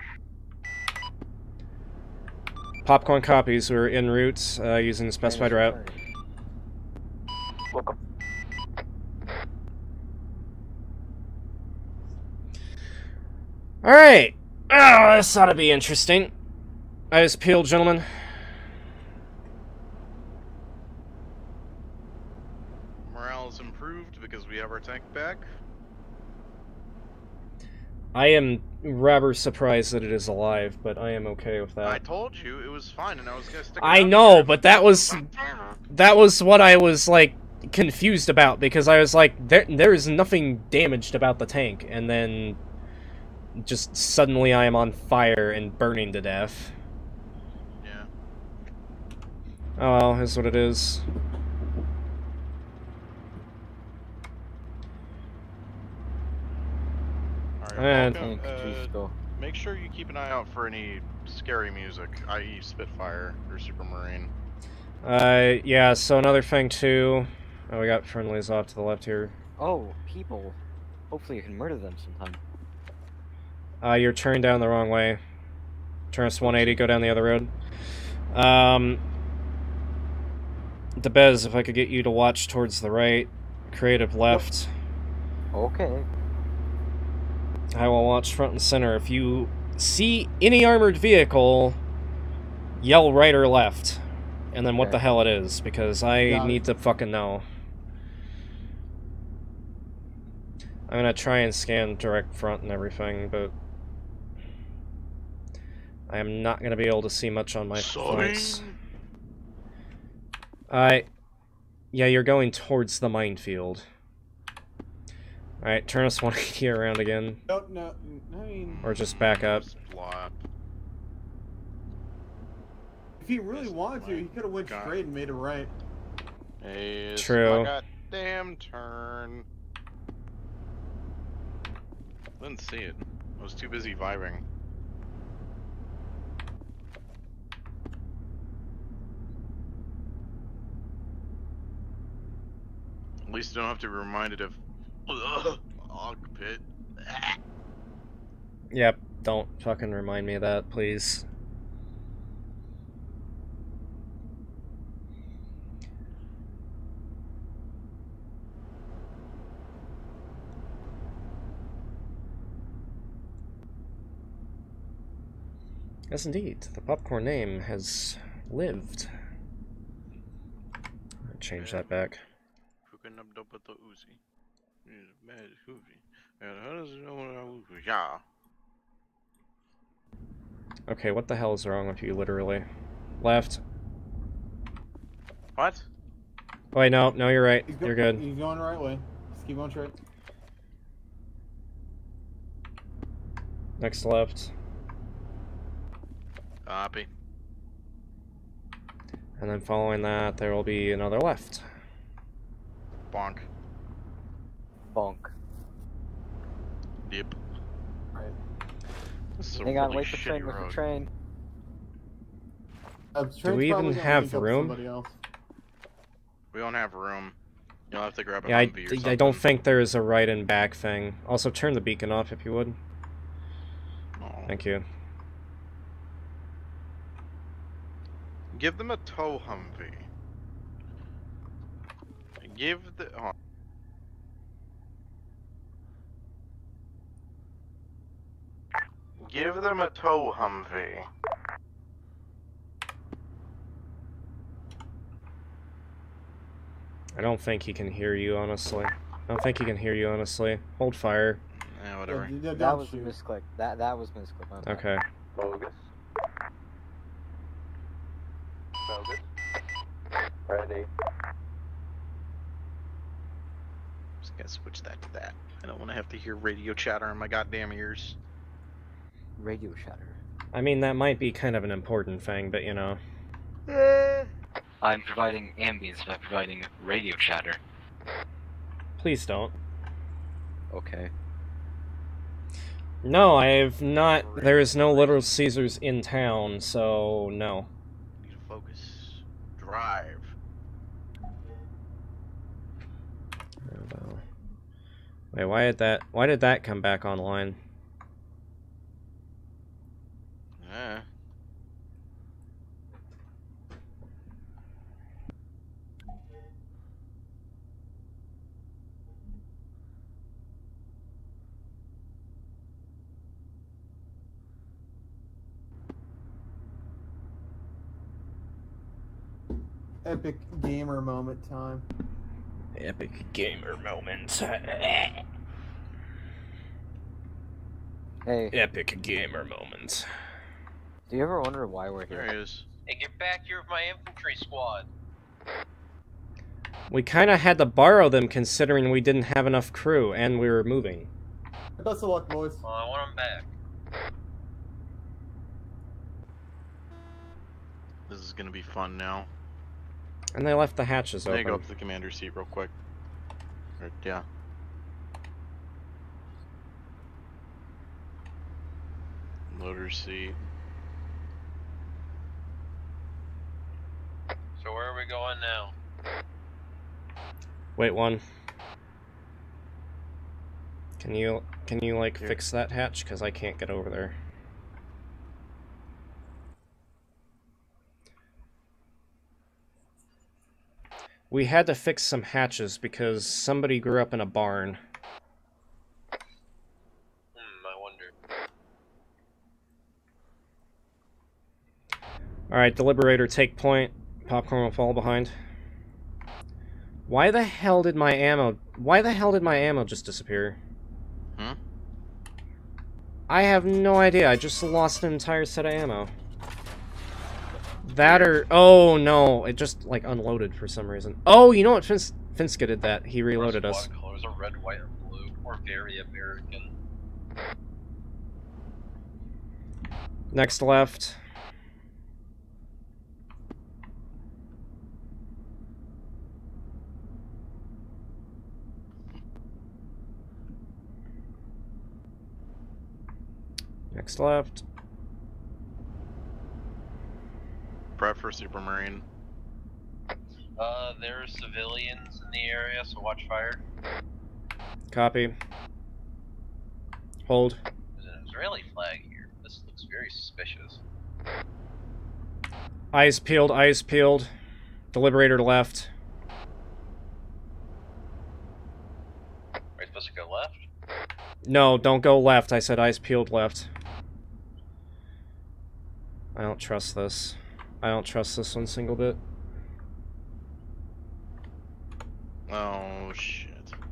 Popcorn copies, we're en route, uh, using the specified route. Welcome. Alright! Oh, this ought to be interesting. Eyes peeled, gentlemen. Morale is improved because we have our tank back. I am rather surprised that it is alive, but I am okay with that. I told you it was fine, and I was gonna stick it I out know, there. but that was that was what I was like confused about, because I was like, there there is nothing damaged about the tank, and then just suddenly I am on fire and burning to death. Yeah. Oh well, is what it is. Alright, And welcome, uh, make sure you keep an eye out for any scary music, that is. Spitfire or Supermarine. Uh, yeah, so another thing too. Oh, we got friendlies off to the left here. Oh, people. Hopefully you can murder them sometime. Uh, you're turned down the wrong way. Turn us one eighty, go down the other road. Um, DeBez, if I could get you to watch towards the right. Creative left. Okay. I will watch front and center. If you see any armored vehicle, yell right or left. And then what the hell it is, because I Got it. need to fucking know. I'm gonna try and scan direct front and everything, but I am not gonna be able to see much on my flanks. I, yeah, you're going towards the minefield. Alright, turn us one eighty around again. No, no, I mean... Or just back up. If he really wanted to, he could have went straight and made a right. Hey, it's True. my goddamn turn. Didn't see it. I was too busy vibing. At least I don't have to be reminded of ugh, Og pit. Yep, don't fucking remind me of that, please. Yes, indeed. The popcorn name has lived. I'll change that back. open up the the Uzi. Mad Uzi. And how does it know what I was? Yeah. Okay, what the hell is wrong with you, literally? Left. What? Wait, no, no, you're right. He's go You're good. He's going the right way. Just keep on straight. Next left. Copy. And then following that, there will be another left. Bonk. Bonk. Yep. Right. This is a Hang on, really wait for train, shitty wait for road. train. Uh, Do we even have room? We don't have room. You'll have to grab a Yeah, I, Humvee or something. I don't think there is a right and back thing. Also, turn the beacon off if you would. Oh. Thank you. Give them a tow Humvee. Give the... Oh. Give them a tow Humvee. I don't think he can hear you, honestly. I don't think he can hear you, honestly. Hold fire. Yeah, whatever. Yeah, yeah, That was a shoot. misclick. That that was misclick. My bad. Okay. Bogus. Bogus. Ready. Just gotta switch that to that. I don't want to have to hear radio chatter in my goddamn ears. Radio shatter. I mean, that might be kind of an important thing, but you know. I'm providing ambience by providing radio chatter. Please don't. Okay. No, I have not. There is no Little Caesars in town, so no. Need to focus. Drive. Wait, why did that? Why did that come back online? Yeah. Epic gamer moment time. Epic gamer moment. Hey. Epic gamer moment. Do you ever wonder why we're There here? he is. Hey, get back here with my infantry squad. We kind of had to borrow them considering we didn't have enough crew and we were moving. Best of luck, boys. Well, I want them back. This is gonna be fun now. And they left the hatches Let me open. go up to the commander's seat real quick. Or, yeah. Loader's seat. So where are we going now? Wait, one. Can you can you like Here. fix that hatch? Because I can't get over there. We had to fix some hatches because somebody grew up in a barn. Hmm, I wonder. Alright, Deliberator, take point. Popcorn will fall behind. Why the hell did my ammo... Why the hell did my ammo just disappear? Hmm? I have no idea. I just lost an entire set of ammo. That or... Oh, no. It just, like, unloaded for some reason. Oh, you know what? Fins Finnska did that. He reloaded us. Squad colors are red, white, and blue. Or very American. Next left. Next left. Prep for Supermarine. Uh, there are civilians in the area, so watch fire. Copy. Hold. There's an Israeli flag here. This looks very suspicious. Eyes peeled, eyes peeled. Deliberator left. Are we supposed to go left? No, don't go left. I said eyes peeled left. I don't trust this. I don't trust this one single bit. Oh shit.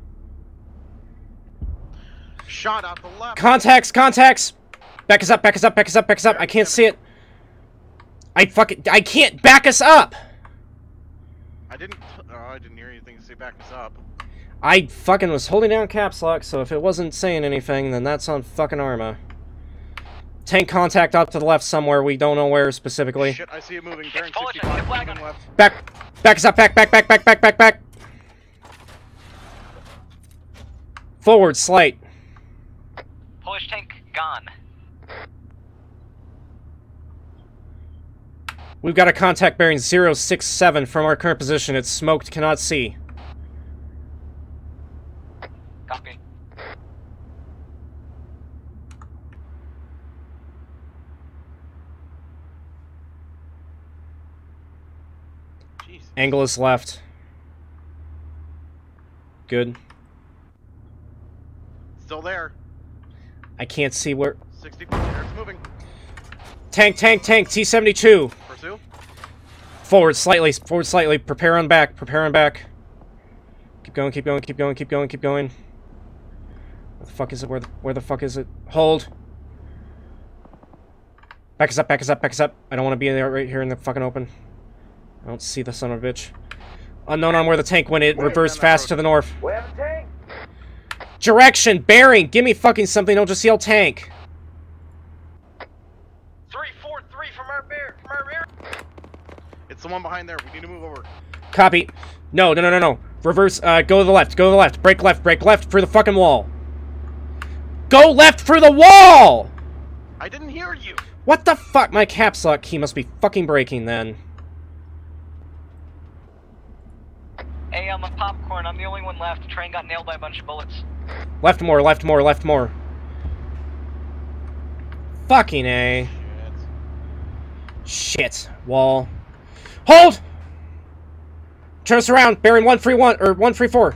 Shot out the left. Contacts, contacts! Back us up, back us up, back us up, back us up. I can't see it. I fucking, I can't back us up! I didn't, oh, I didn't hear anything to say back us up. I fucking was holding down caps lock, so if it wasn't saying anything, then that's on fucking ArmA. Tank contact up to the left somewhere, we don't know where specifically. Shit, I see it moving. Bearing sixty-five, moving left. Back, back us up, back, back, back, back, back, back, back. Forward, slight. Polish tank gone. We've got a contact bearing zero six seven from our current position. It's smoked, cannot see. Copy. Jesus. Angle is left. Good. Still there. I can't see where... sixty-four meters, moving. Tank, tank, tank, T seventy-two. Pursue. Forward slightly, forward slightly. Prepare on back, prepare on back. Keep going, keep going, keep going, keep going, keep going. Where the fuck is it? Where the, where the fuck is it? Hold. Back us up, back us up, back us up. I don't want to be in there right here in the fucking open. I don't see the son of a bitch. Unknown on where the tank went. It reversed fast to the north. We have a tank. Direction, bearing. Give me fucking something. Don't just yell tank. three four three from our bear, from our rear. It's the one behind there. We need to move over. Copy. No, no, no, no, no. Reverse. Uh, go to the left. Go to the left. Break left. Break left for the fucking wall. Go left for the wall! I didn't hear you. What the fuck? My caps lock key must be fucking breaking then. Hey, I'm a popcorn. I'm the only one left. The train got nailed by a bunch of bullets. Left more, left more, left more. Fucking A. Shit. Shit. Wall. Hold! Turn us around. Bearing one three one, or one three four.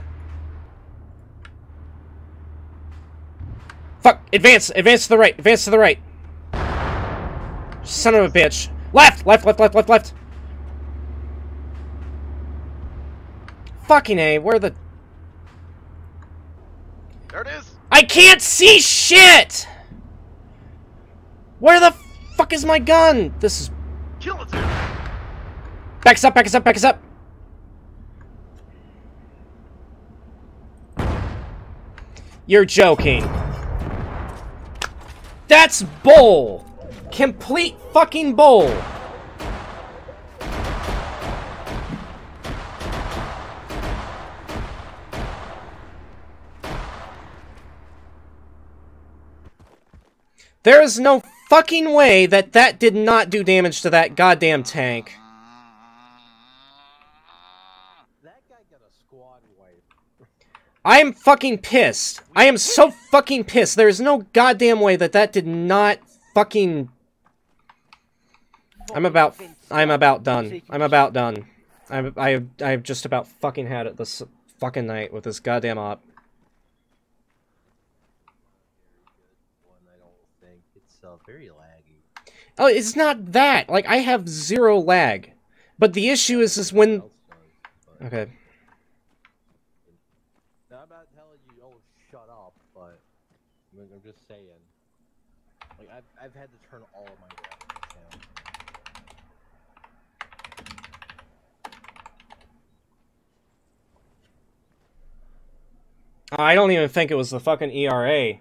Fuck. Advance. Advance to the right. Advance to the right. Son of a bitch. Left! Left, left, left, left, left. Fucking A. Where the... There it is. I can't see shit! Where the fuck is my gun? This is... Kill it. Back us up, back us up, back us up. You're joking. That's bull. Complete fucking bull. There is no fucking way that that did not do damage to that goddamn tank. That guy got a squad wipe. I am fucking pissed. I am so fucking pissed. There is no goddamn way that that did not fucking... I'm about... I'm about done. I'm about done. I'm, I, I've just about fucking had it this fucking night with this goddamn op. Uh, very laggy. Oh, it's not that. Like, I have zero lag. But the issue is, is when... Okay. Now, I'm not telling you, oh, shut up, but I'm, I'm just saying. Like, I've, I've had to turn all of my graphics down. I don't even think it was the fucking E R A.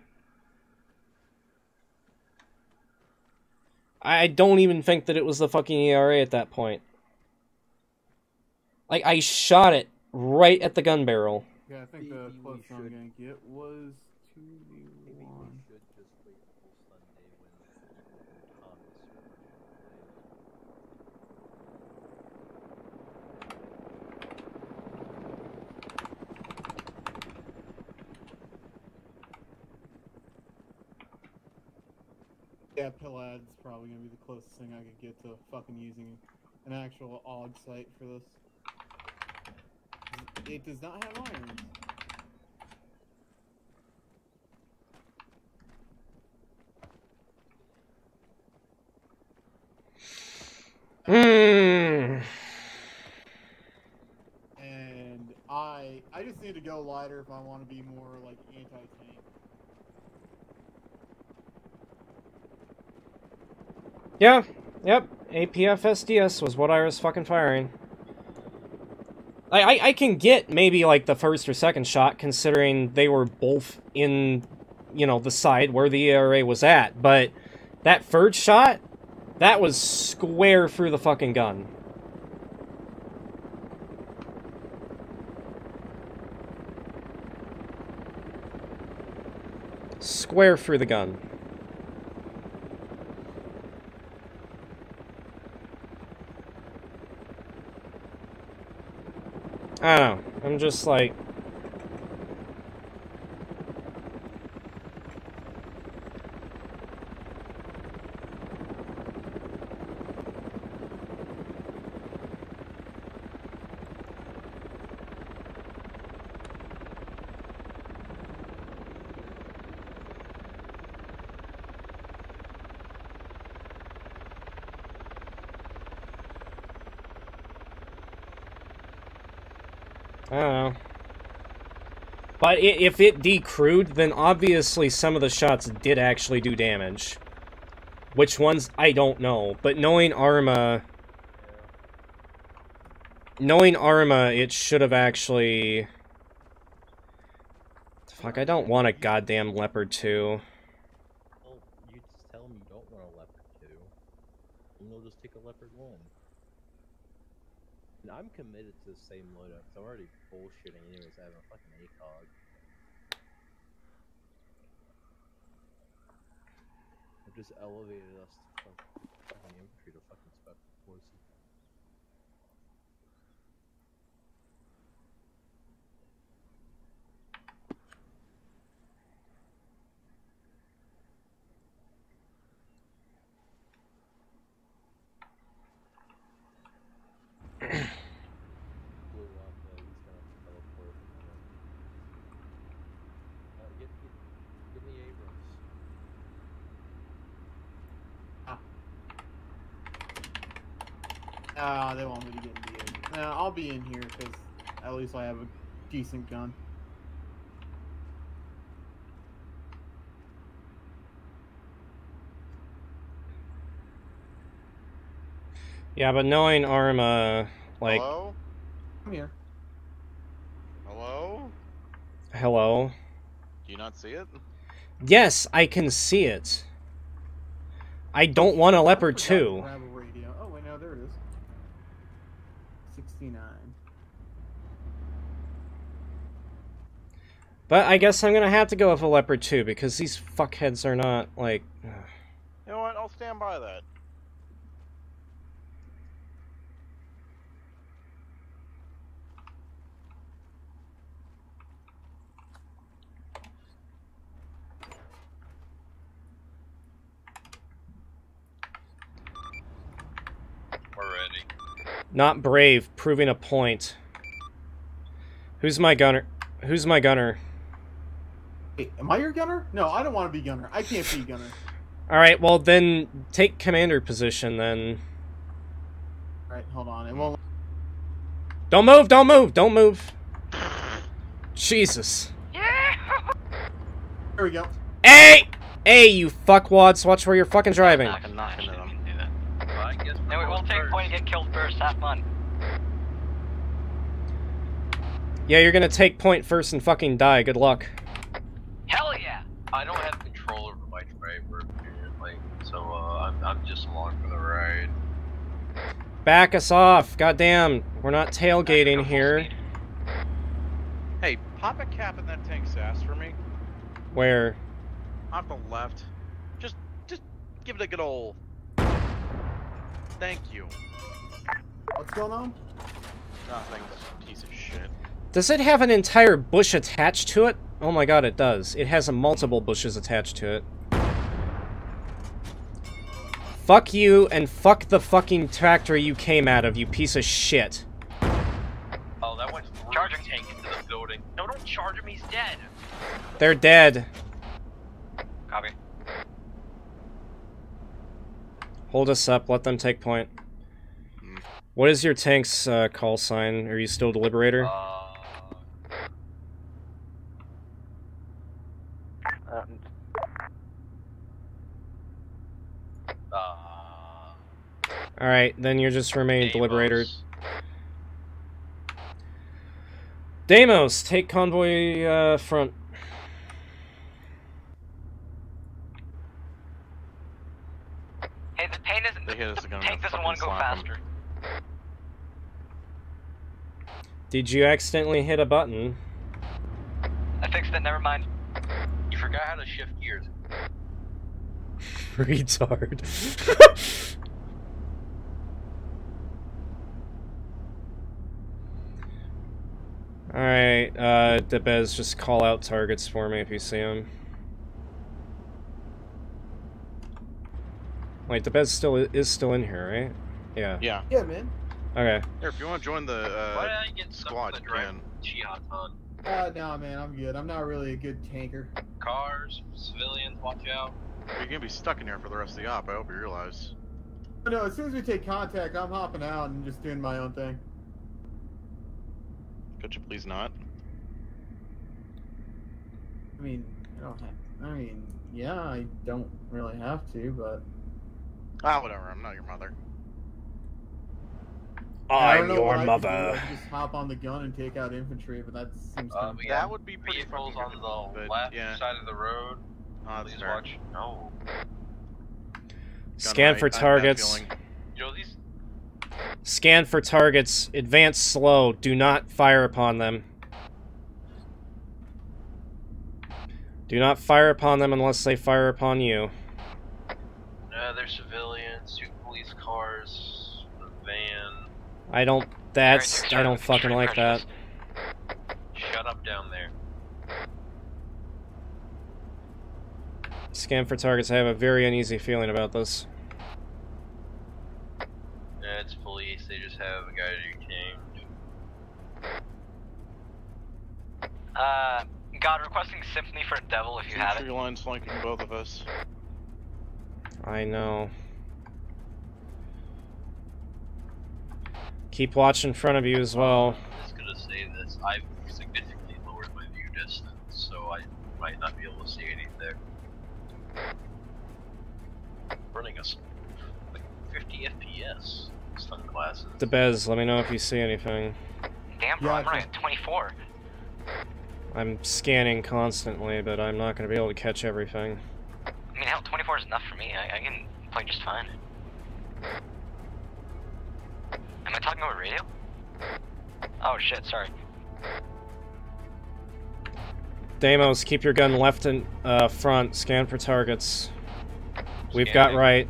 I don't even think that it was the fucking E R A at that point. Like, I shot it right at the gun barrel. Yeah, I think the close on gank, it was two v one. Yeah, Pillad's probably gonna be the closest thing I could get to fucking using an actual A U G site for this. It does not have irons. Hmm. And I, I need to go lighter if I want to be more like anti-tank. Yeah, yep. A P F S D S was what I was fucking firing. I, I, I can get maybe like the first or second shot, considering they were both in, you know, the side where the E R A was at, but that first shot, that was square through the fucking gun. Square through the gun. I don't know. I'm just like... I don't know. But if it decrewed, then obviously some of the shots did actually do damage. Which ones, I don't know. But knowing ArmA... Knowing ArmA, it should have actually... Fuck, I don't want a goddamn Leopard two. Well, you just tell them you don't want a Leopard two. And they'll just take a Leopard one. And I'm committed to the same loadout, so I'm already bullshitting anyways, I have a fucking ACOG. I've just elevated us to fucking infantry to fucking special forces. Ah, uh, they want me to get in the air. Nah, I'll be in here because at least I have a decent gun. Yeah, but knowing ArmA, like... Hello? I'm here. Hello? Hello? Do you not see it? Yes, I can see it. I don't want a Leopard two. Grab a radio. Oh, wait, no, there it is. sixty-nine. But I guess I'm gonna have to go with a Leopard two, because these fuckheads are not, like... You know what? I'll stand by that. We're ready. Not brave, proving a point. Who's my gunner? Who's my gunner? Hey, am I your gunner? No, I don't want to be gunner. I can't be gunner. Alright, well then, take commander position then. Alright, hold on. It won't... Don't move, don't move, don't move. Jesus. There we go. Hey! Hey, you fuckwads, watch where you're fucking driving. I can knock into them. Well, I guess Then we will take point and get killed first, have fun. Yeah, you're gonna take point first and fucking die, good luck. Hell yeah! I don't have control over my driver, apparently, so uh, I'm, I'm just along for the ride. Back us off, goddamn. We're not tailgating here. Hey, pop a cap in that tank's ass for me. Where? Off the left. Just, just give it a good ol'. Thank you. What's going on? Nothing. Piece of shit. Does it have an entire bush attached to it? Oh my god, it does. It has a multiple bushes attached to it. Fuck you, and fuck the fucking tractor you came out of, you piece of shit. Oh, that went through Charge him. the tank into the building. No, don't charge him, he's dead. They're dead. Copy. Hold us up, let them take point. What is your tank's uh, call sign? Are you still the Liberator? Uh, Alright, then you're just remained Deimos. liberated. Deimos, take convoy uh, front. Hey, the pain isn't. They hit us again. Tank doesn't want to go faster. Did you accidentally hit a button? I fixed it. Never mind. You forgot how to shift gears. Retard. Alright, uh, Debez, just call out targets for me if you see them. Wait, Debez still is still in here, right? Yeah. Yeah. Yeah, man. Okay. Here, if you want to join the uh, Why did I get squad, you can. Chiaton. Uh, no, man, I'm good. I'm not really a good tanker. Cars, civilians, watch out. You're gonna be stuck in here for the rest of the op. I hope you realize. No, as soon as we take contact, I'm hopping out and just doing my own thing. Could you please not? I mean, I don't have. I mean, yeah, I don't really have to, but. Ah, whatever. I'm not your mother. I don't I'm know your what I could mother. do. I could just hop on the gun and take out infantry, but that seems Uh, kind of we That got would be pretty vehicles fucking on the difficult, but, left yeah. side of the road. Oh, that's Please fair. watch. No. Scan Gun for right, I have that targets. feeling. You know these. Scan for targets. Advance slow. Do not fire upon them. Do not fire upon them unless they fire upon you. Uh, they're civilians. Two police cars. A van. I don't. That's. I don't fucking like that. Shut up down there. Scan for targets. I have a very uneasy feeling about this. Yeah, it's police. They just have a guy detained. Uh, God, requesting Symphony for Devil if you have it. Tree lines flanking both of us. I know. Keep watch in front of you as well. I'm just gonna say this. I've significantly lowered my view distance, so I might not be able to see anything there. Running us like fifty F P S. Sunglasses. Debez, let me know if you see anything. Damn, bro, I'm running at twenty-four. I'm scanning constantly, but I'm not going to be able to catch everything. I mean, hell, twenty-four is enough for me. I, I can play just fine. Am I talking over radio? Oh shit, sorry. Deimos, keep your gun left and uh, front. Scan for targets. We've got Scanning. right.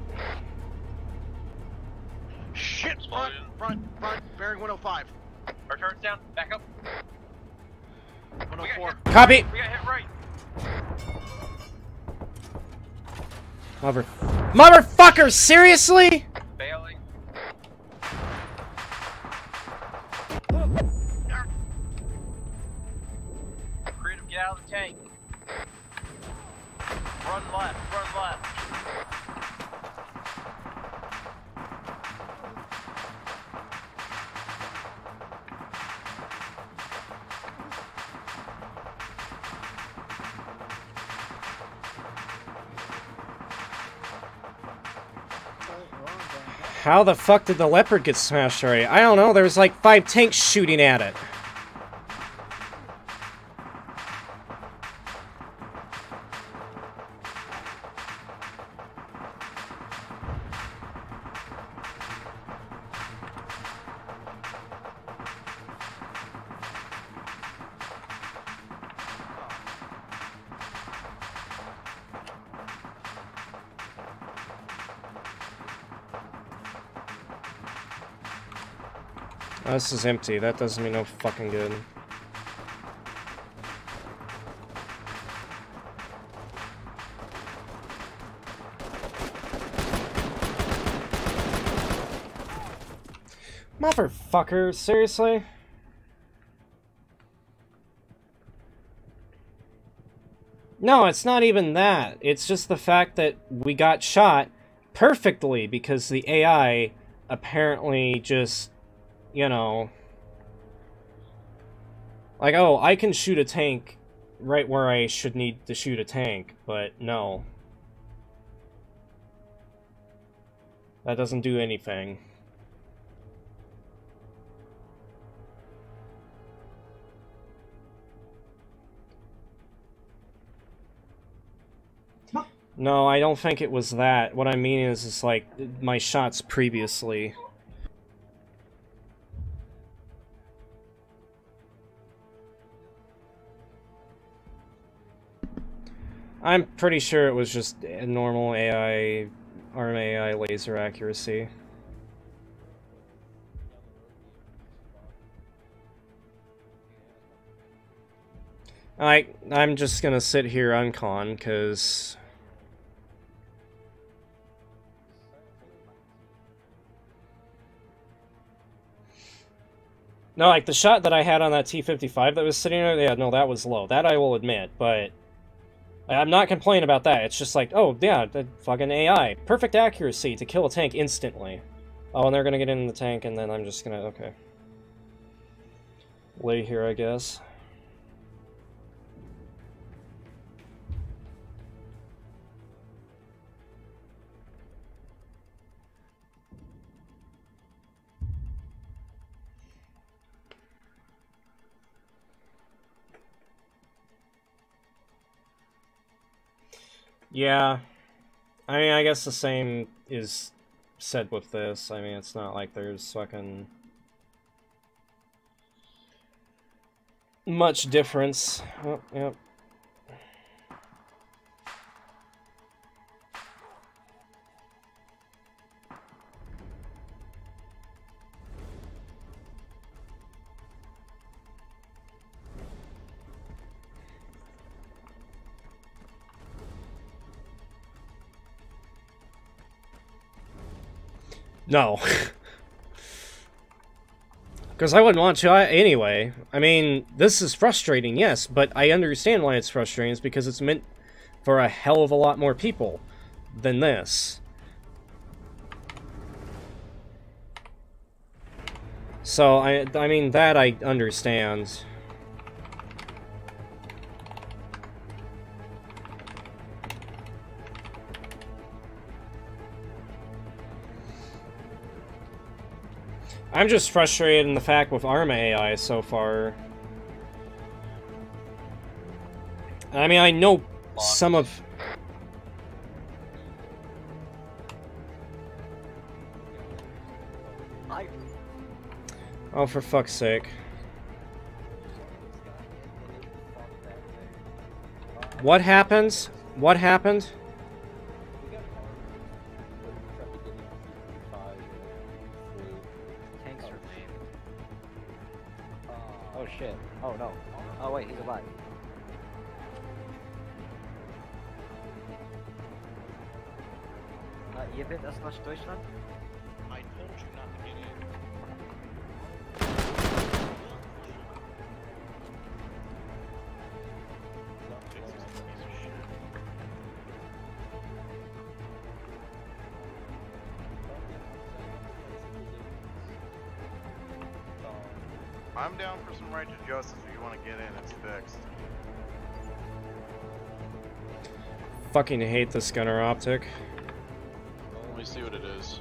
Shit! Front, front, front, bearing one oh five. Our turret's down. Back up. one oh four. Copy! We got hit right. Mother... Motherfucker, seriously? Bailing. Creative, get out of the tank. Run left, run left. How the fuck did the Leopard get smashed already? I don't know, there was like five tanks shooting at it. Oh, this is empty. That doesn't mean no fucking good. Motherfucker, seriously? No, it's not even that. It's just the fact that we got shot perfectly because the A I apparently just, you know, like, oh, I can shoot a tank right where I should need to shoot a tank, but no. That doesn't do anything. No, I don't think it was that. What I mean is, it's like, my shots previously. I'm pretty sure it was just a normal A I, ARMA A I laser accuracy. I, I'm just gonna sit here uncon, because... No, like, the shot that I had on that T fifty-five that was sitting there, yeah, no, that was low. That I will admit, but... I'm not complaining about that. It's just like, oh, yeah, the fucking A I. Perfect accuracy to kill a tank instantly. Oh, and they're gonna get in the tank, and then I'm just gonna... Okay. Lay here, I guess. Yeah, I mean, I guess the same is said with this. I mean, it's not like there's fucking much difference. Oh, yep. No. Because I wouldn't want to anyway. I mean, this is frustrating, yes, but I understand why it's frustrating. It's because it's meant for a hell of a lot more people than this. So, I, I mean, that I understand. I'm just frustrated in the fact with ARMA A I so far. I mean, I know some of... Oh, for fuck's sake. What happened? What happened? Oh shit. Oh no. Oh wait, he's alive. Uh, ihr wird erst nach Deutschland? I told you not to get in. I'm down for some righteous justice if you want to get in, it's fixed. Fucking hate this gunner optic. Let me see what it is.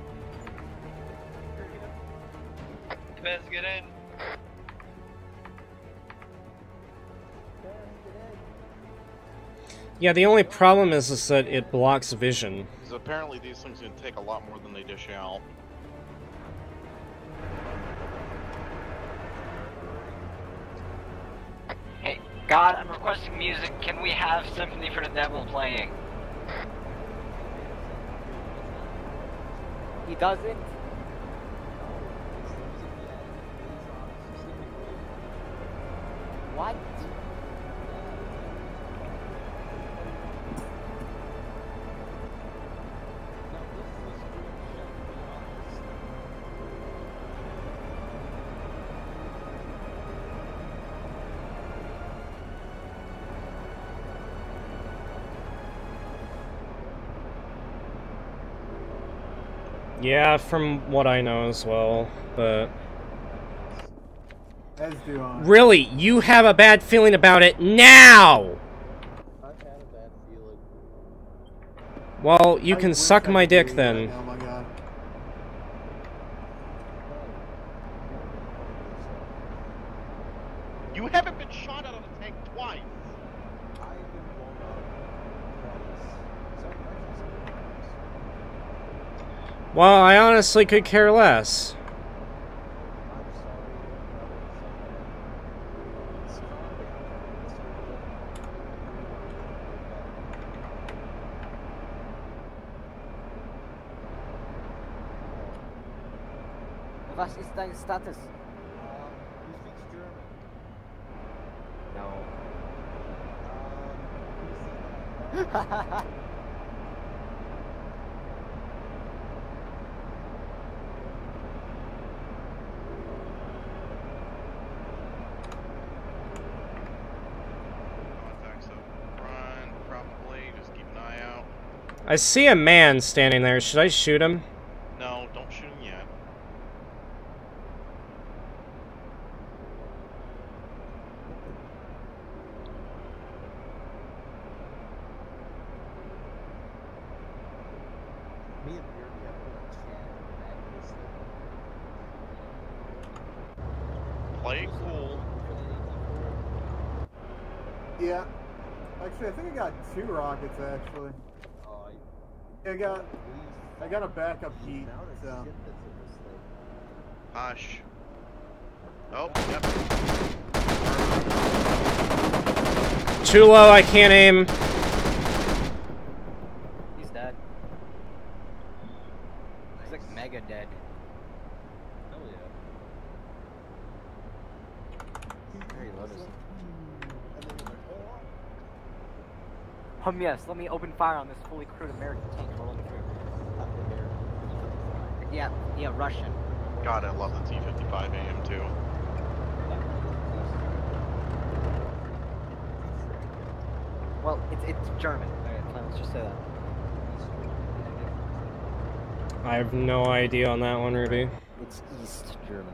Let's get in. Yeah, the only problem is, is that it blocks vision. Because apparently these things can take a lot more than they dish out. God, I'm requesting music. Can we have Symphony for the Devil playing? He doesn't. What? Yeah, from what I know as well, but... As do I. Really? You have a bad feeling about it now! I've had a bad feeling. Well, you I can wish suck I my could dick do then. that. Oh my god. You haven't been shot out of a tank twice. I've been blown up twice. So actually something else. Well, I honestly could care less. I'm sorry. It's calm down. It's Was ist dein Status? Um, who speaks German? No. Um, Contacts up front, probably. Just keep an eye out. I see a man standing there. Should I shoot him? No, don't shoot him yet. Me and Beardy have a little chat back in this thing. Play it cool. Yeah. Actually, I think I got two rockets, actually. Oh, I got, I got a backup heat, so. Hush. Oh, yep. Too low, I can't aim. He's dead. He's like mega dead. Hell yeah. Very low. And then he's like, oh, Um, yes, let me open fire on this fully crewed American tank rolling through. Yeah, yeah, Russian. God, I love the T fifty-five A M too. Well, it's it's German. Alright, fine, let's just say that. I have no idea on that one, Ruby. It's East German.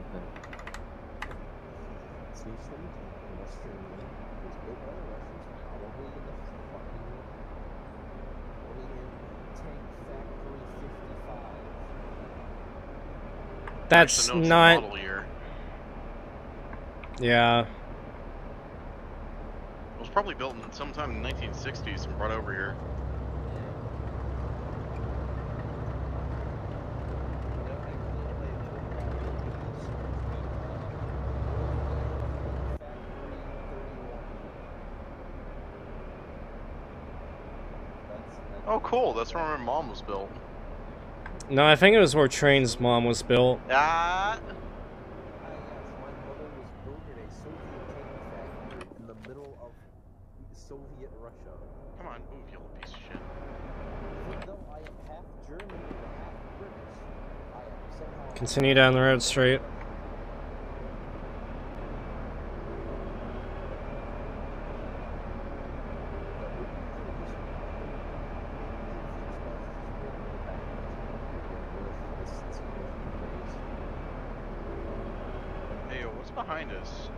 See, some in West Germany was built by the Russians, probably in the fucking William Tank Factory fifty-five. That's There's the notes not. model year. Yeah. It was probably built in sometime in the nineteen sixties and brought over here. Oh, cool. That's where my mom was built. No, I think it was where Train's mom was built. Ah. Ah, yes, my mother was built in a Soviet tank factory in the middle of Soviet Russia. Come on, move, you little piece of shit. Even though I am half German and half British, I am somehow... Continue down the road straight. Hey, yo, what's behind us?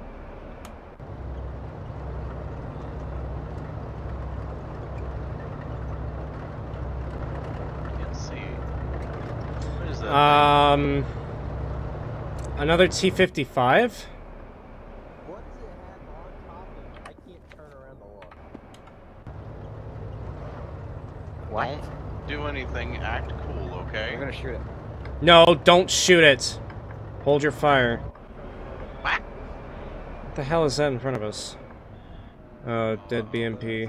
Can't see. What is that? Um, another T fifty-five? What does it have on top of? I can't turn around the look. What? Don't do anything. Act cool, okay? I'm gonna shoot it. No, don't shoot it. Hold your fire. What? What the hell is that in front of us? Oh, dead B M P.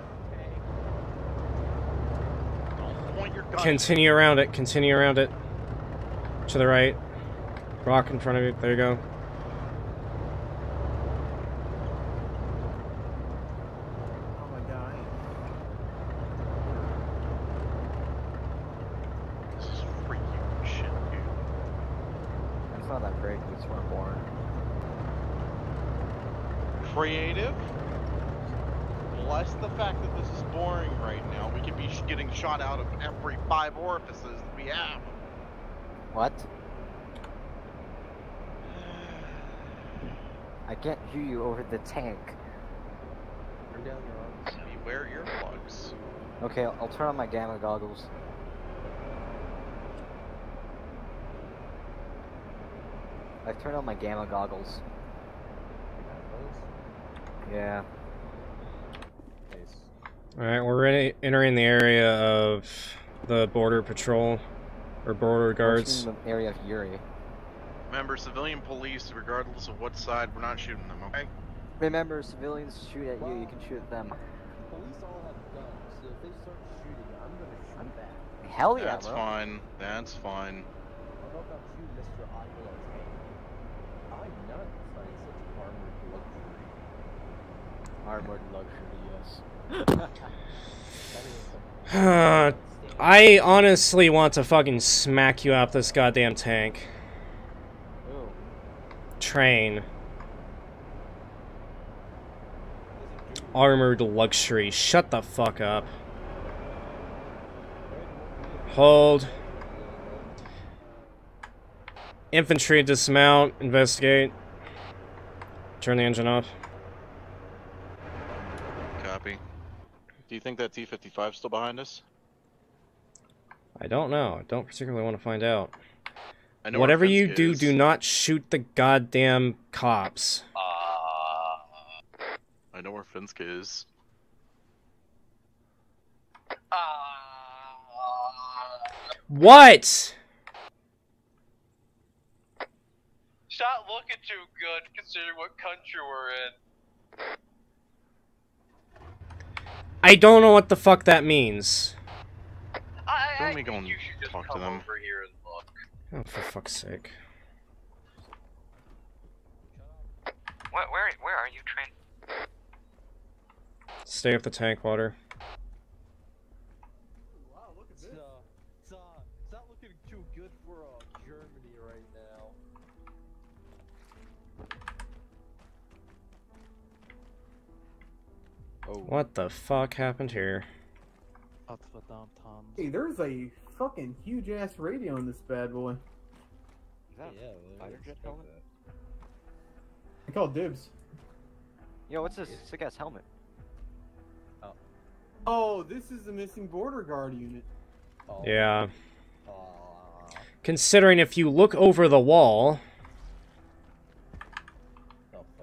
Don't point your gun. Continue around it, continue around it. To the right. Rock in front of you, there you go. Oh my god. This is freaking shit, dude. It's not that great, it's more boring. Creative? Bless the fact that this is boring right now. We could be sh getting shot out of every five orifices that we have. What? I can't hear you over the tank. Turn down your arms. You wear earplugs. Okay, I'll, I'll turn on my gamma goggles. I've turned on my gamma goggles. I got those. Yeah. Alright, we're ready, entering the area of the border patrol, or border guards. The area of Yuri. Remember, civilian police, regardless of what side, we're not shooting them, okay? Remember, civilians shoot at you, you can shoot at them. Police all have guns, so if they start shooting, I'm gonna shoot back. Hell yeah, That's bro. fine. That's fine. How about you, Mister Idle Tank? I'm not signing such armored luxury. Armored luxury, yes. Uh, I honestly want to fucking smack you up this goddamn tank. Ooh. Train. Armored luxury. Shut the fuck up. Hold. Infantry dismount. Investigate. Turn the engine off. Copy. Do you think that T fifty-five is still behind us? I don't know. I don't particularly want to find out. I know Whatever where you Finnska do, is. do not shoot the goddamn cops. I know where Finnska is. What? Stop looking too good considering what country we're in. I don't know what the fuck that means. I, Don't I we go think and you should just talk to come them? over here and look. Oh, for fuck's sake. What? Where? Where are you, Train? Stay up the tank, water. Wow, look at this. Uh, it's, uh, it's not looking too good for uh, Germany right now. Oh. What the fuck happened here? Hey, there's a fucking huge ass radio in this bad boy. Is that Yeah, a fighter jet helmet? I call dibs. Yo, what's this sick ass helmet? Oh, this is the missing border guard unit. Oh. Yeah. Uh, Considering if you look over the wall... oh, fuck.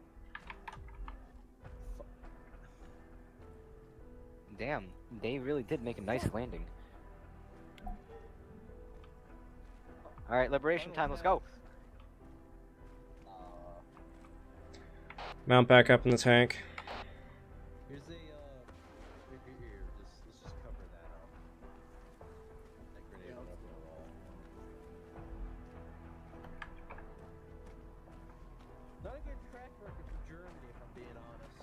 Damn, they really did make a nice landing. Alright, liberation time, let's go. Mount back up in the tank. Here's a, uh, here, here, here, just, let's just cover that up. That grenade went up in the wall. Not a good track record for Germany, if I'm being honest.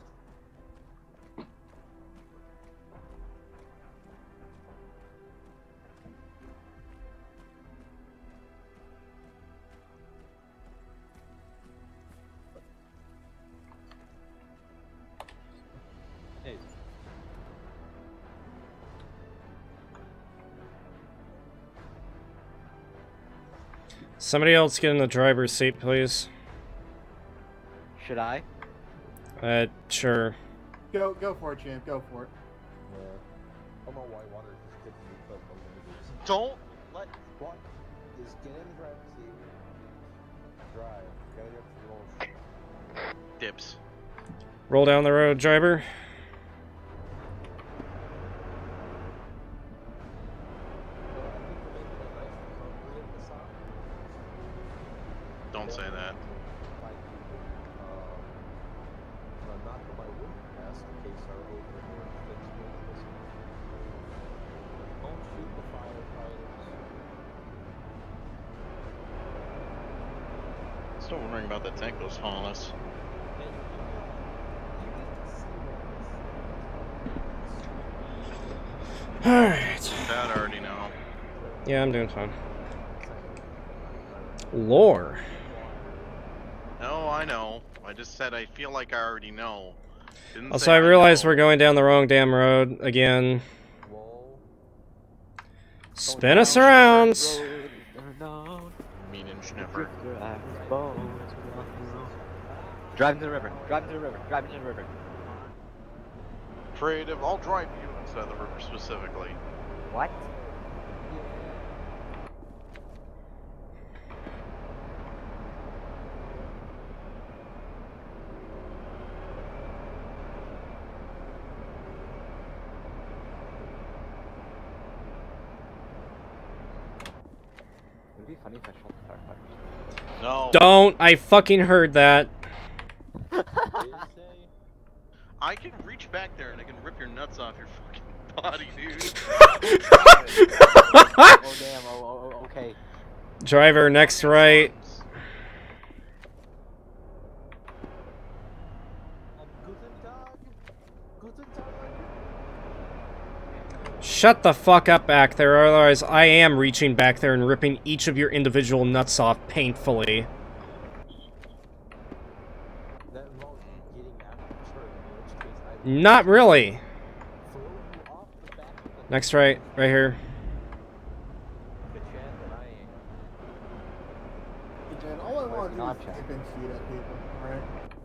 Hey. Somebody else get in the driver's seat, please. Should I? Uh, sure. Go, go for it, champ. Go for it. Yeah. I don't know why water just couldn't move up on the Don't let. What? Just get in the driver's seat. Drive. Gotta get to the roll. Dibs. Roll down the road, driver. Don't say that. Still wondering about that tank that was following us. Alright. That I already know. Yeah, I'm doing fine. Lore. No, I know. I just said I feel like I already know. Didn't Also, say I realize know. we're going down the wrong damn road again. Spin us around. Mean and sniffer. Drive into the river. Drive into the river. Drive into the river. Creative, I'll drive you inside the river specifically. What? be funny if I shot the firefighter. No. Don't! I fucking heard that. I can reach back there and I can rip your nuts off your fucking body, dude. Oh damn, oh, oh, okay. Driver, next right. Shut the fuck up back there, otherwise I am reaching back there and ripping each of your individual nuts off painfully. Not really. Next right, right here. All I want to do is dip and shoot at people, alright?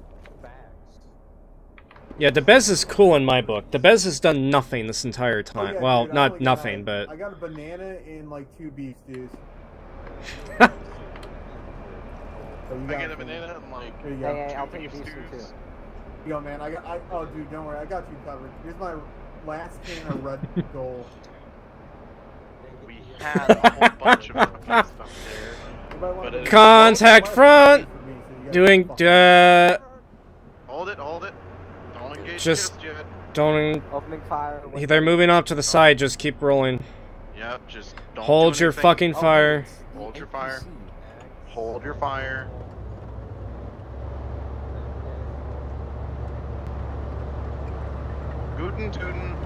Yeah, Debez is cool in my book. Debez has done nothing this entire time. Oh, yeah, well, dude, not I nothing, got, but... I got a banana and like two beef stews. I get a banana and like There you Hey, go. hey, I'll take these two too. Yo, man, I got. I, oh, dude, don't worry, I got you covered. Here's my last can of Red Gold. We had a whole bunch of fucking stuff there. But it Contact front! Doing... Uh, Hold it, hold it. Don't engage just... just yet. Don't... Opening fire. They're moving off to the side, just keep rolling. Yep, just don't Hold do your anything. fucking fire. Hold your fire. Hold your fire. Guten Tuten.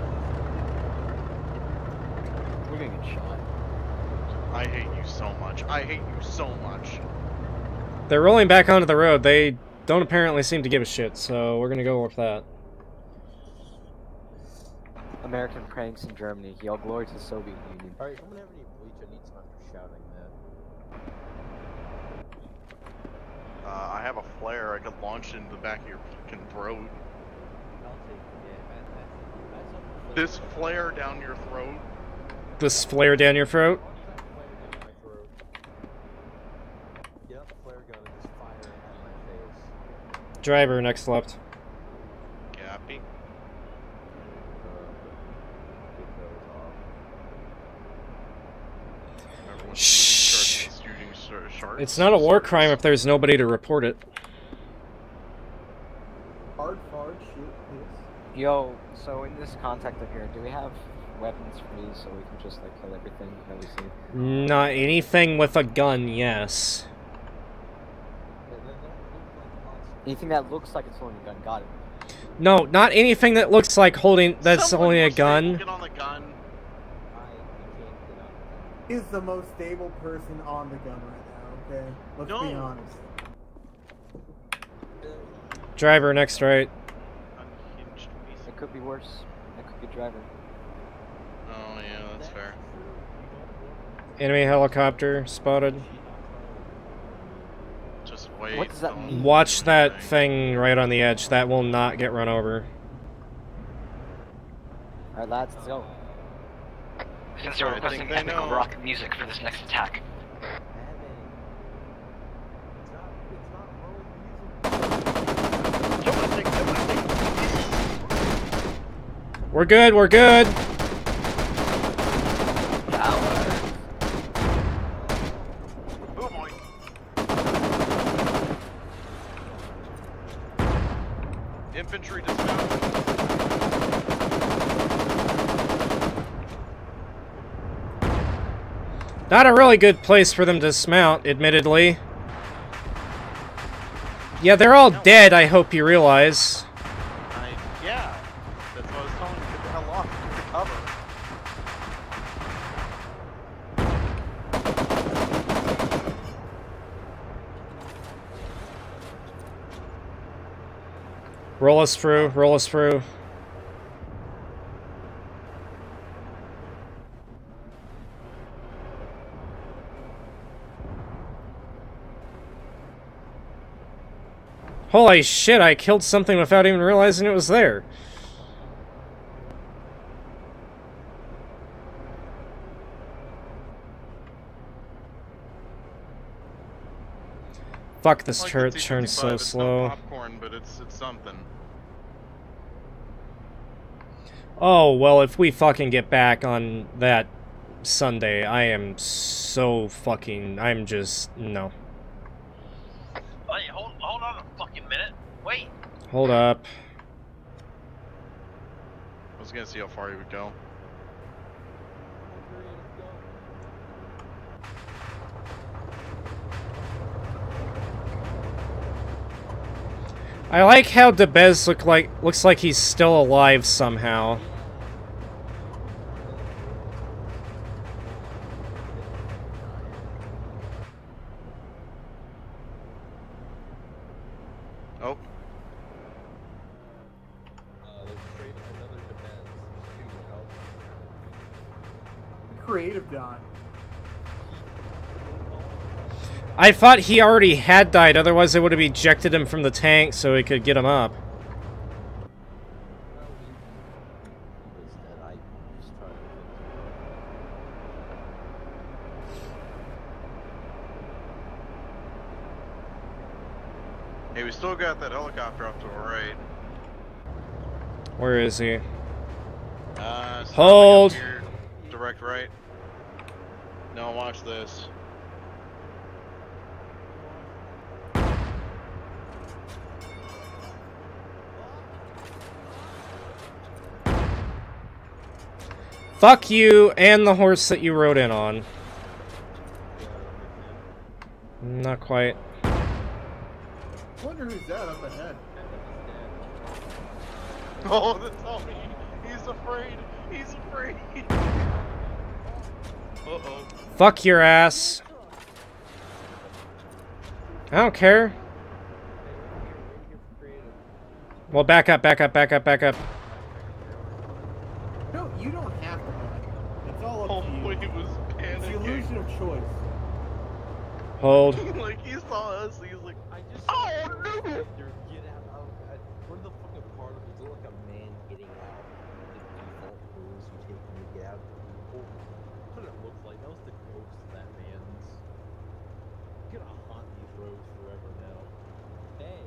We're gonna get shot. I hate you so much. I hate you so much. They're rolling back onto the road. They don't apparently seem to give a shit, so we're gonna go with that. American pranks in Germany. Y'all glory to the Soviet Union. Alright, if I'm gonna have any bleach, I need some after shouting that. Uh, I have a flare. I could launch it into the back of your fucking throat. I'll take yeah, that, that, that's something. This flare down your throat. This flare down your throat? Yep, flare gun and just fire it at my face. Driver, next left. Gappy. Shh. Shooting sharks? It's not a war crime if there's nobody to report it. Hard, hard, shoot, please. Yo, so in this contact up here, do we have weapons for these so we can just like kill everything that we see? Not anything with a gun, yes. Anything that looks like it's holding a gun, got it. No, not anything that looks like holding that's Someone only a must say, gun. Get on the gun. Is the most stable person on the gun right now, okay? Let's No. be honest. Driver, next right. It could be worse. It could be driver. Oh yeah, that's fair. Enemy helicopter spotted. Just wait. What does that don't mean? Watch do that anything. thing right on the edge. That will not get run over. Alright lads, let's go. Since you're I requesting think they epic know. rock music for this next attack. We're good, we're good. Oh boy. Infantry dismount. Not a really good place for them to dismount, admittedly. Yeah, they're all dead, I hope you realize. I, yeah. That's what I was telling you. Get the hell off. Get the cover. Roll us through, roll us through. Holy shit, I killed something without even realizing it was there. Fuck, this Like turret the T turns so fifty-five, it's no slow. popcorn, but it's it's something. Oh, well, if we fucking get back on that Sunday. I am so fucking... I'm just... no. Wait, hold, hold on a fucking minute. Wait. Hold up. I was gonna see how far he would go. I like how DeBez look like looks like he's still alive somehow. Oh. Creative Don. I thought he already had died, otherwise they would have ejected him from the tank so we could get him up. Hey, we still got that helicopter up to our right. Where is he? Uh, so Hold! here, direct right. No, watch this. Fuck you and the horse that you rode in on. Not quite. I wonder who's that up ahead. Oh, the Tommy! He's afraid! He's afraid! Uh-oh. Fuck your ass. I don't care. Well, back up, back up, back up, back up. No, you don't have to run. It's all up Oh, to you. he was panicking. It's the illusion of choice. Hold. Like, he saw us, he's like, I just oh, no! You're get out. Oh, God. What the fucking part of it? Is it like a man getting out? The default rules you take when you get out. Well, what it looks like. That was the ghost of that man's. You're gonna haunt these roads forever now. Hey.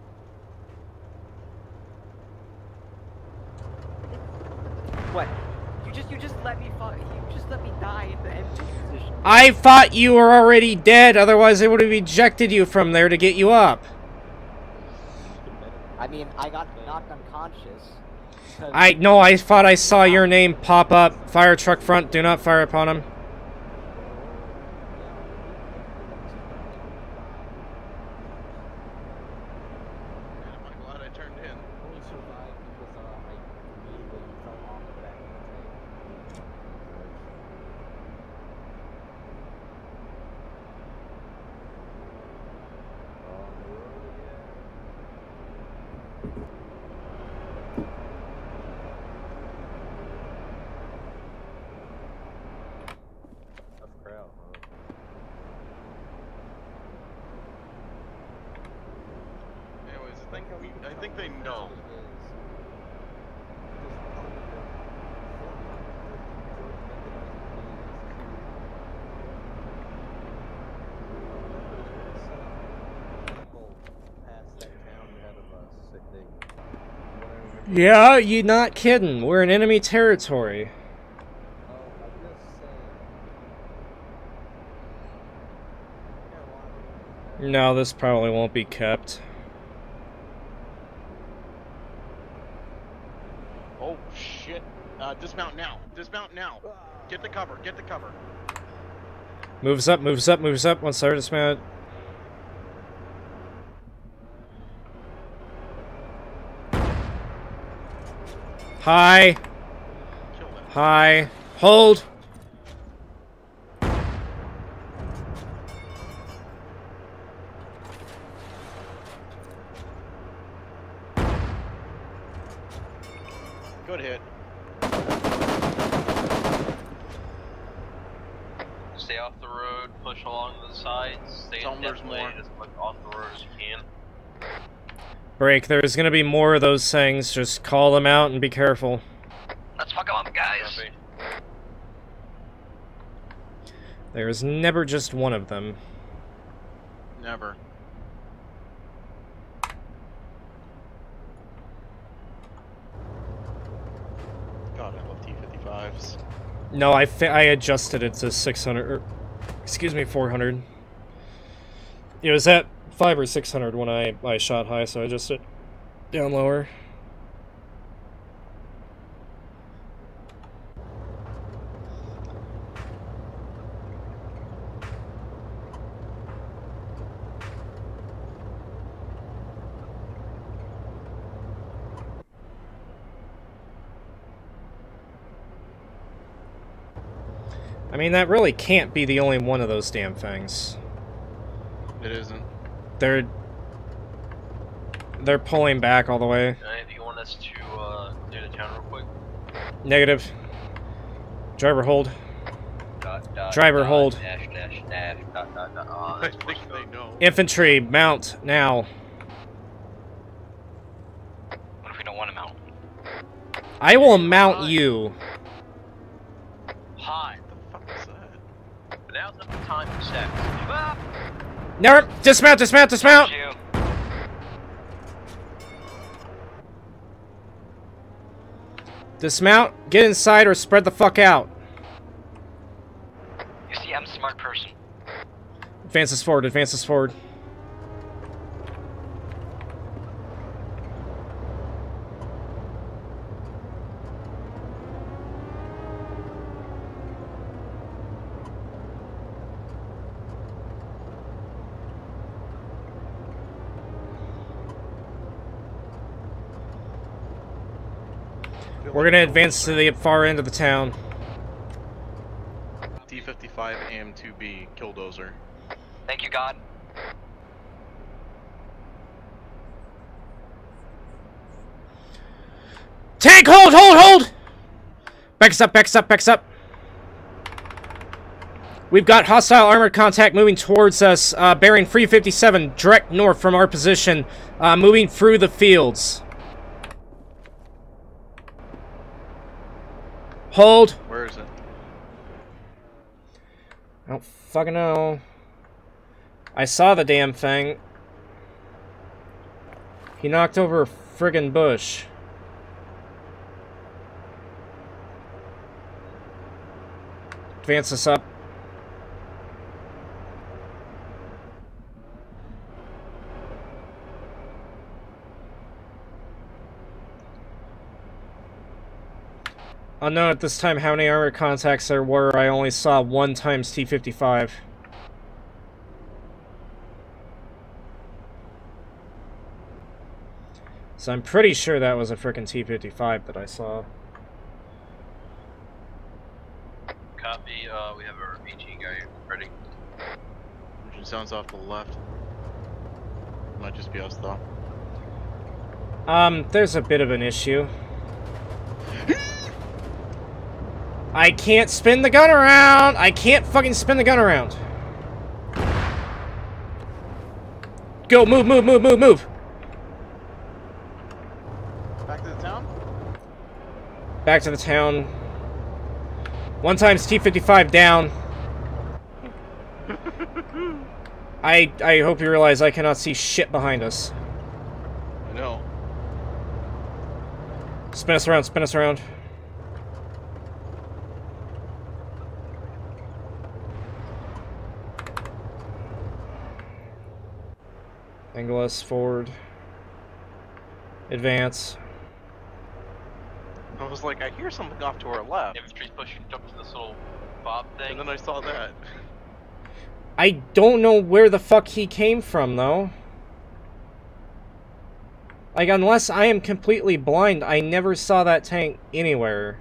What? You just you just let me fuck you just let me die in the empty position. I thought you were already dead, otherwise they would have ejected you from there to get you up. I mean, I got knocked unconscious. I no, I thought I saw your name pop up. Fire truck front, do not fire upon him. I'm glad I turned in. Only survived because uh, I immediately fell off the back of the train. On the road again. Tough crowd, huh? Anyways, I think, we, I think they know. Yeah, you're not kidding. We're in enemy territory. No, this probably won't be kept. Oh, shit. Uh, dismount now. Dismount now. Get the cover. Get the cover. Moves up, moves up, moves up once they're dismounted. Hi. Hi. Hold. Good hit. Stay off the road, push along the sides, stay Tell 'em there's definitely more. as much off the road as you can. Break. There's gonna be more of those things. Just call them out and be careful. Let's fuck them up, guys. There's never just one of them. Never. God, I love T fifty-fives. No, I, fi I adjusted it to six hundred, or, excuse me, four hundred. It was at five or six hundred when I, I shot high, so I adjusted it down lower. I mean, that really can't be the only one of those damn things. It isn't. They're... They're pulling back all the way. Uh, do you want us to uh, clear the town real quick? Negative. Driver hold. Dot, dot, Driver dot, hold. Dash, dash, dash, dot, dot, dot. Oh, I think they know. Infantry, mount, now. What if we don't want to mount? I will mount you. Hi. What the fuck is that? But now's not the time for sex. Ah! Never. Dismount, dismount, dismount! You. Dismount, get inside, or spread the fuck out. You see, I'm a smart person. Advances forward, advances forward. We're gonna advance to the far end of the town. T fifty-five A M two B Killdozer. Thank you, God. Tank, hold, hold, hold! Backs up, backs up, backs up. We've got hostile armored contact moving towards us, uh, bearing three fifty-seven, direct north from our position, uh, moving through the fields. Hold. Where is it? I don't fucking know. I saw the damn thing. He knocked over a friggin' bush. Advance us up. Unknown at this time how many armored contacts there were. I only saw one times T fifty-five. So I'm pretty sure that was a frickin' T fifty-five that I saw. Copy, uh, we have our AT guy ready. Engine sounds off to the left. Might just be us though. Um, there's a bit of an issue. I can't spin the gun around! I can't fucking spin the gun around! Go, move, move, move, move, move! Back to the town? Back to the town. One times T fifty-five down. I I hope you realize I cannot see shit behind us. I know. Spin us around, spin us around. Angle us forward. Advance. I was like, I hear something off to our left. Infantry's pushing up to this little bob thing. And then I saw that. I don't know where the fuck he came from, though. Like, unless I am completely blind, I never saw that tank anywhere.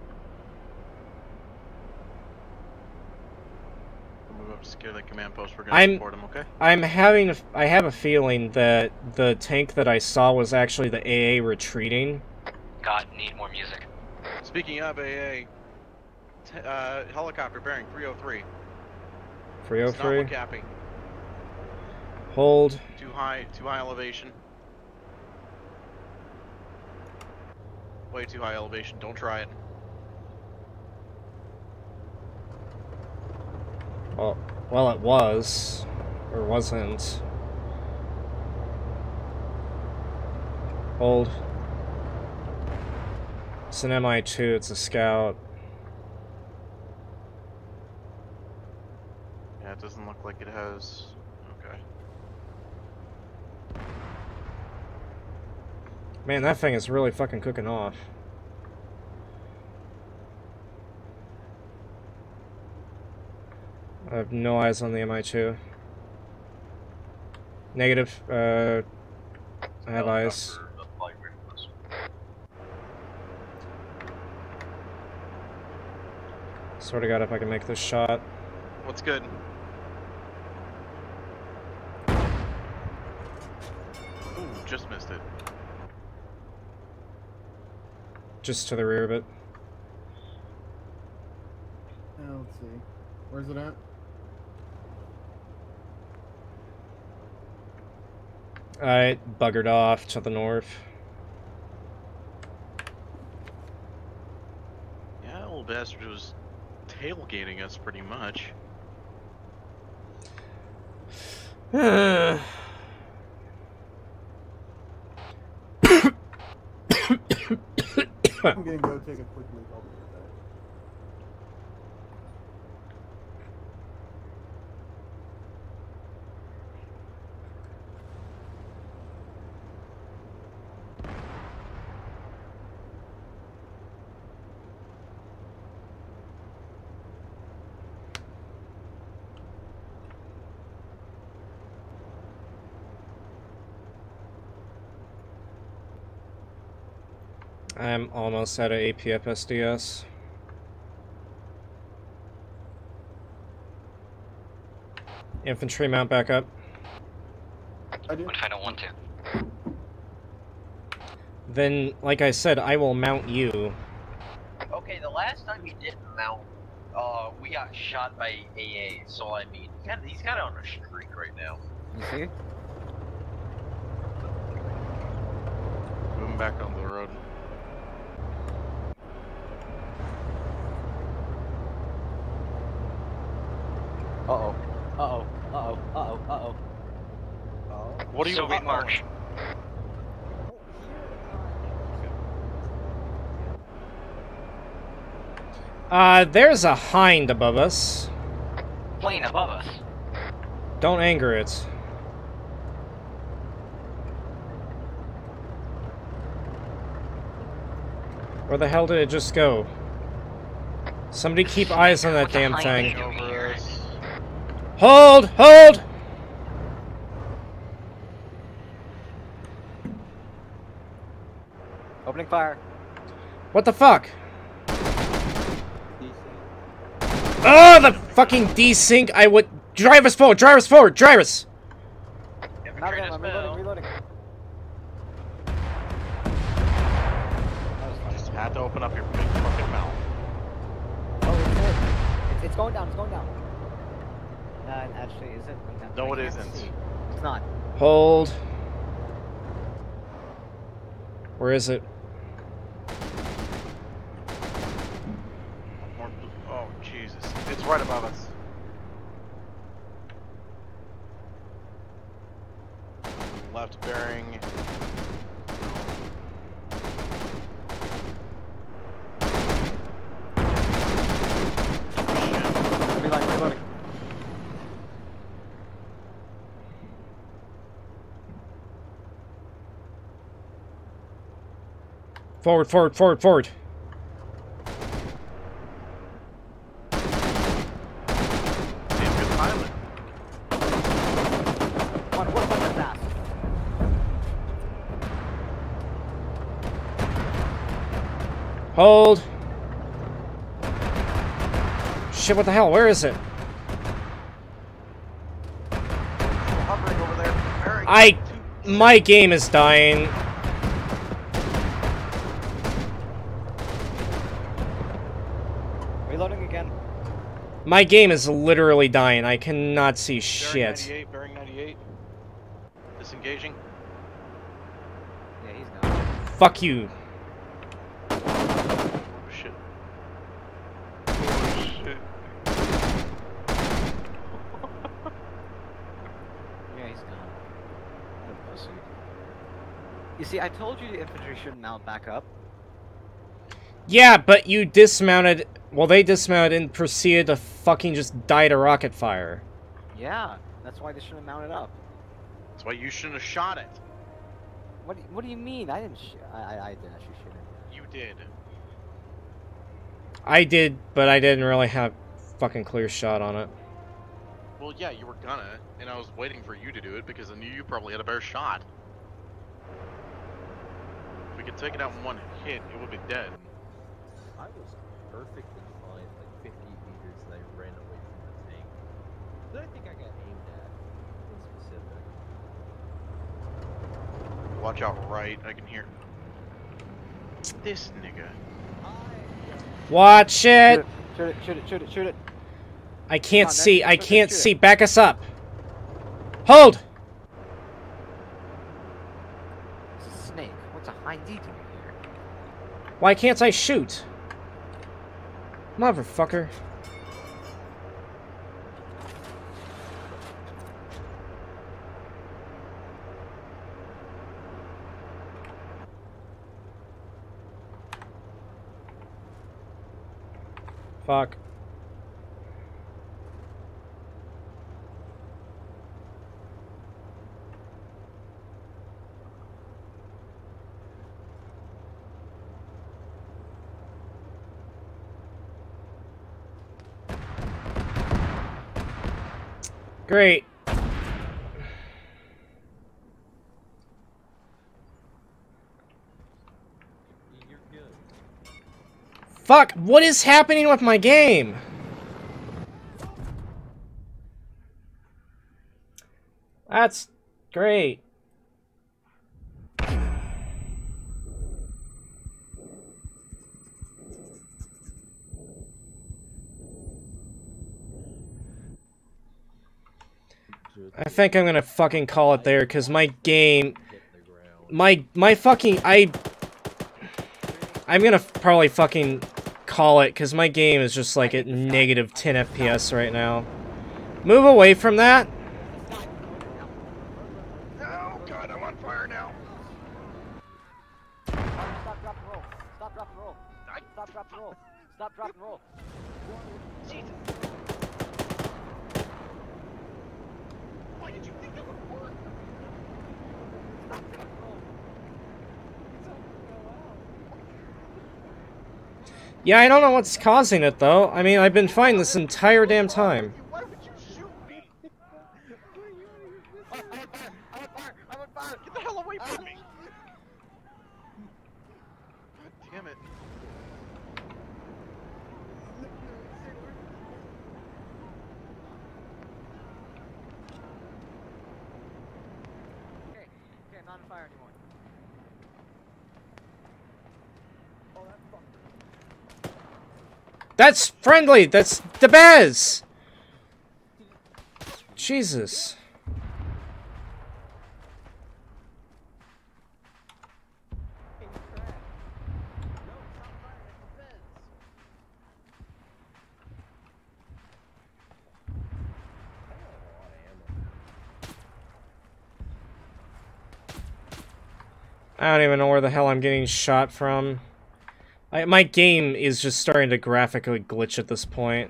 Move up to secure the command post. We're gonna I'm, support him, okay? I'm having, a, I have a feeling that the tank that I saw was actually the A A retreating. God, need more music. Speaking of A A, t uh, helicopter bearing three oh three. three oh three. It's not capping. Hold. Too high, too high elevation. Way too high elevation. Don't try it. Well, well, it was, or wasn't. Hold. It's an M I two. It's a scout. look like it has. Okay. Man, that thing is really fucking cooking off. I have no eyes on the M I two. Negative. Uh, I have eyes. Swear to God, if I can make this shot. What's good? Ooh, just missed it. Just to the rear of it. Uh, let's see. Where's it at? I buggered off to the north. Yeah, old bastard was tailgating us pretty much. I'm gonna go take a quick leak. I'll be right back. I'm almost out of A P F S D S. Infantry, mount back up. I do. What if I don't want to? Then, like I said, I will mount you. Okay, the last time he didn't mount, uh, we got shot by A A, so I mean, he's kinda, he's kinda on a streak right now. You see? Moving back onto the road. Uh-oh. Uh-oh. Uh-oh. Uh-oh. Uh-oh. What do you Soviet uh-oh? March. Uh, there's a hind above us. Plane above us. Don't anger it. Where the hell did it just go? Somebody keep eyes on that What's a damn hind thing. doing here? Hold! Hold! Opening fire. What the fuck? Oh, the fucking desync! I would drive us forward, drive us forward, drive us! Not again, I'm reloading, reloading. Just had to open up your big fucking mouth. Oh, it's it. It's, it's going down, it's going down. Uh, actually, is it going down? No, I it can't isn't. see. It's not. Hold. Where is it? More, oh, Jesus. It's right above us. Left bearing. Reloading, reloading. Forward, forward, forward, forward. Damn good pilot. Come on, what button is that? Hold. Shit, what the hell? Where is it? Hovering over there. Bearing I... two. My game is dying. Reloading again. My game is literally dying. I cannot see Bearing shit. ninety-eight, bearing ninety-eight. Disengaging. Yeah, he's gone. Fuck you. Oh, shit. Oh, shit. Yeah, he's gone. What a pussy. You see, I told you the infantry shouldn't mount back up. Yeah, but you dismounted... Well, they dismounted and proceeded to fucking just die to rocket fire. Yeah, that's why they shouldn't have mounted up. That's why you shouldn't have shot it. What? What do you mean? I didn't. Sh I, I I did actually shoot it. You did. I did, but I didn't really have fucking clear shot on it. Well, yeah, you were gonna, and I was waiting for you to do it because I knew you probably had a better shot. If we could take it out in one hit, it would be dead. I was perfectly fine, like fifty meters, and I ran away from the tank. Then I think I got aimed at in specific. Watch out right, I can hear. This nigga. Watch it! Shoot it, shoot it, shoot it, shoot it. I can't On, see, then, I then can't shoot see. it. Back us up! Hold! It's a snake. What's a high D doing here? Why can't I shoot? Motherfucker. Fuck. Great. You're good. Fuck, what is happening with my game? That's great. I think I'm gonna fucking call it there, because my game... My, my fucking... I... I'm gonna probably fucking call it, because my game is just like at negative ten F P S right now. Move away from that! Oh god, I'm on fire now. Stop, drop, and roll. Stop, drop, and roll. Stop, drop, and roll. Stop, drop, and roll. Jesus. Why did you think that would work? Stop, drop, and roll. Yeah, I don't know what's causing it, though. I mean, I've been fine this entire damn time. Why would you shoot me? I'm on fire! I'm on fire! I'm on fire! Get the hell away from me! God damn it. Okay, okay, I'm not on fire anymore. Oh, that fucker. That's friendly! That's the Bez! Jesus. I don't even know where the hell I'm getting shot from. I, my game is just starting to graphically glitch at this point.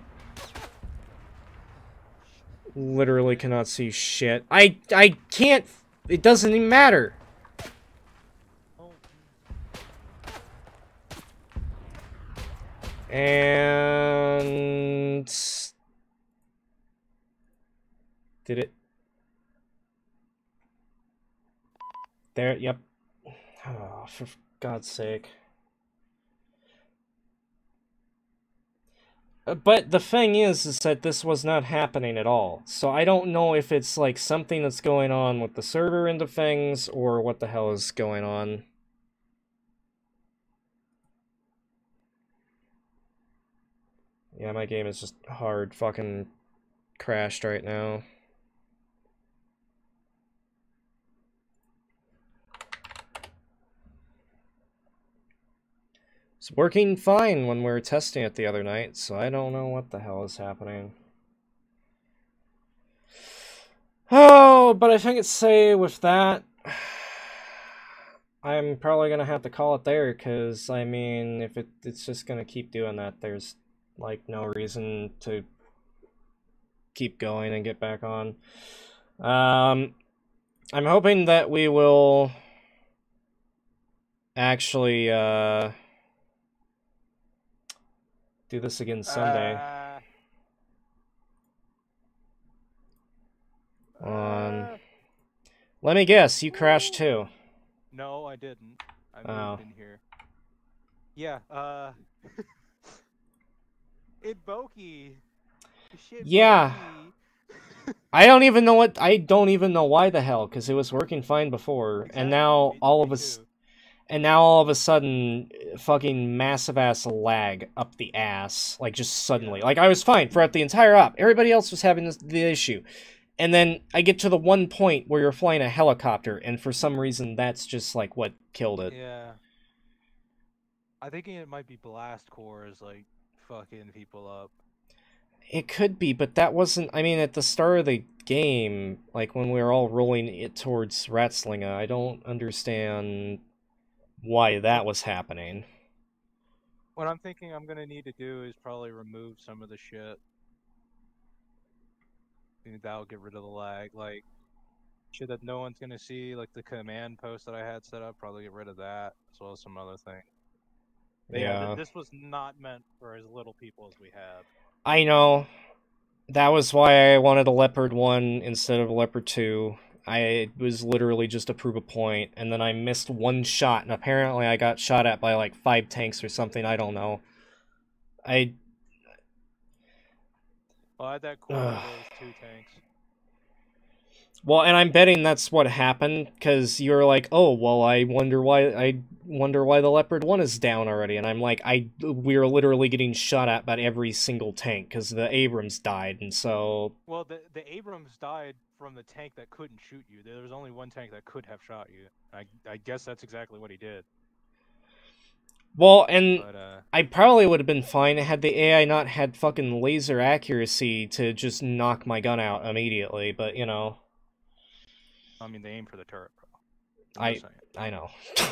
Literally cannot see shit. I I can't. It doesn't even matter. And did it? There. Yep. Oh, for God's sake. But the thing is, is that this was not happening at all. So I don't know if it's like something that's going on with the server end of things, or what the hell is going on. Yeah, my game is just hard fucking crashed right now. It's working fine when we were testing it the other night, so I don't know what the hell is happening. Oh, but I think it's say with that, I'm probably gonna have to call it there, because, I mean, if it, it's just gonna keep doing that, there's, like, no reason to keep going and get back on. Um, I'm hoping that we will actually uh, do this again Sunday. Uh, On. uh, Let me guess, you crashed too. No, I didn't. I moved Oh. in here. Yeah, uh... it Boki. Shit Yeah. Boki. I don't even know what I don't even know why the hell, because it was working fine before, Exactly. and now Me- all me of us, too. and now all of a sudden, fucking massive ass lag up the ass, like just suddenly. Like I was fine throughout the entire op. Everybody else was having this, the issue, and then I get to the one point where you're flying a helicopter, and for some reason that's just like what killed it. Yeah. I think it might be blast cores, like, fucking people up. It could be, but that wasn't... I mean, at the start of the game, like, when we were all rolling it towards Ratslinga, I don't understand why that was happening. What I'm thinking I'm gonna need to do is probably remove some of the shit. I think that'll get rid of the lag, like, shit that no one's gonna see, like the command post that I had set up, probably get rid of that, as well as some other things. But yeah, Yeah. th this was not meant for as little people as we have. I know. That was why I wanted a Leopard one instead of a Leopard two. I it was literally just to prove a point, and then I missed one shot, and apparently I got shot at by like five tanks or something, I don't know. I... Well, I had that core of those two tanks. Well, and I'm betting that's what happened, because you were like, oh, well, I wonder why I wonder why the Leopard one is down already, and I'm like, I we were literally getting shot at by every single tank, because the Abrams died, and so... Well, the the Abrams died from the tank that couldn't shoot you. There was only one tank that could have shot you. I, I guess that's exactly what he did. Well, and But, uh... I probably would have been fine had the A I not had fucking laser accuracy to just knock my gun out immediately, but, you know... I mean, they aim for the turret, bro. I I know.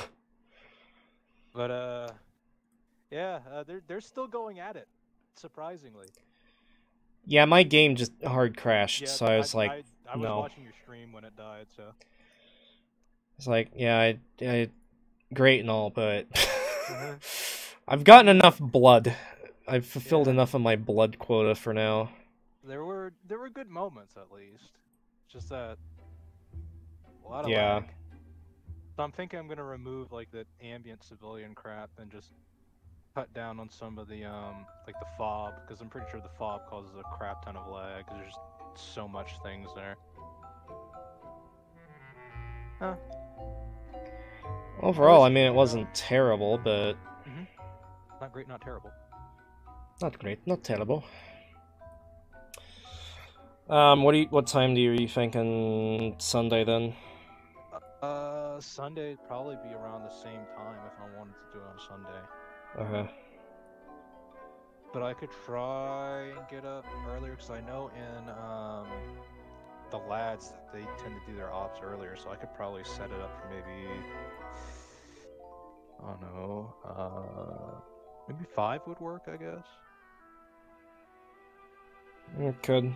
But uh, yeah, uh, they're they're still going at it, surprisingly. Yeah, my game just hard crashed, Yeah, so I was like, I, I was no. watching your stream when it died, so. It's like, yeah, I, I great and all, but I've gotten enough blood. I've fulfilled Yeah. enough of my blood quota for now. There were there were good moments at least. Just that a lot of Yeah. lag. So I'm thinking I'm gonna remove like the ambient civilian crap and just cut down on some of the um like the fob, because I'm pretty sure the fob causes a crap ton of lag. 'Cause there's so much things there. Huh. Overall, I mean, it wasn't terrible, but Mhm. Not great, not terrible. not great, not terrible. Um, what do you, what time do you, are you thinking Sunday then? Uh, Sunday would probably be around the same time if I wanted to do it on Sunday. Okay. But I could try and get up earlier, because I know in um, the lads, they tend to do their ops earlier, so I could probably set it up for maybe, I don't know, uh, maybe five would work, I guess. It could.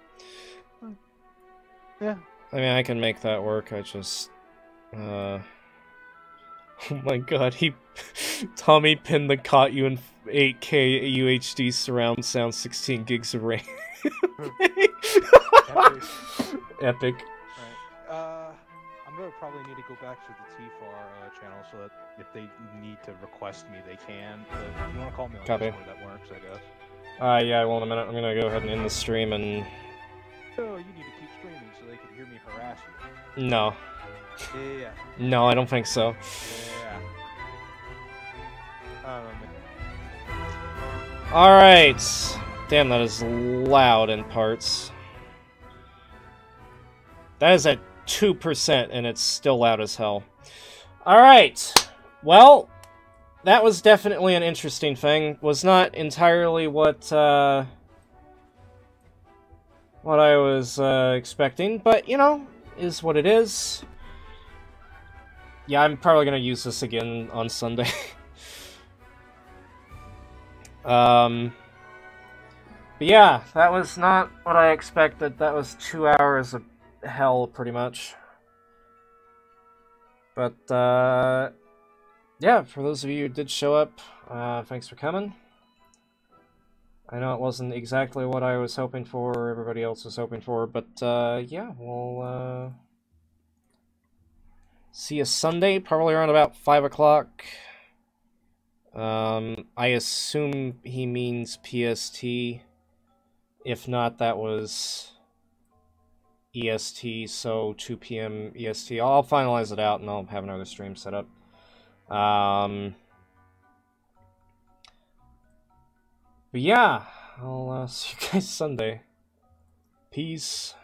Yeah. I mean, I can make that work, I just... Uh... Oh my god, he... Tommy pinned the caught you in eight K U H D surround sound, sixteen gigs of RAM. Epic. Epic. Alright, uh, I'm gonna probably need to go back to the T F A R uh, channel so that if they need to request me, they can. But if you wanna call me on Copy. Discord, that works, I guess. Uh, yeah, well, in a minute, I'm gonna go ahead and end the stream and... Oh, you need to keep streaming so they can hear me harass you. No. Yeah. No, I don't think so. Yeah. I don't know, man. Alright. Damn, that is loud in parts. That is at two percent, and it's still loud as hell. Alright. Well, that was definitely an interesting thing. Was not entirely what, uh... what I was, uh, expecting, but, you know, is what it is. Yeah, I'm probably gonna use this again on Sunday. um... But yeah, that was not what I expected. That was two hours of hell, pretty much. But, uh... yeah, for those of you who did show up, uh, thanks for coming. I know it wasn't exactly what I was hoping for, or everybody else was hoping for, but, uh, yeah, we'll, uh... see you Sunday, probably around about five o'clock. Um, I assume he means P S T. If not, that was E S T, so two P M E S T. I'll finalize it out and I'll have another stream set up. Um, but yeah, I'll uh, see you guys Sunday. Peace.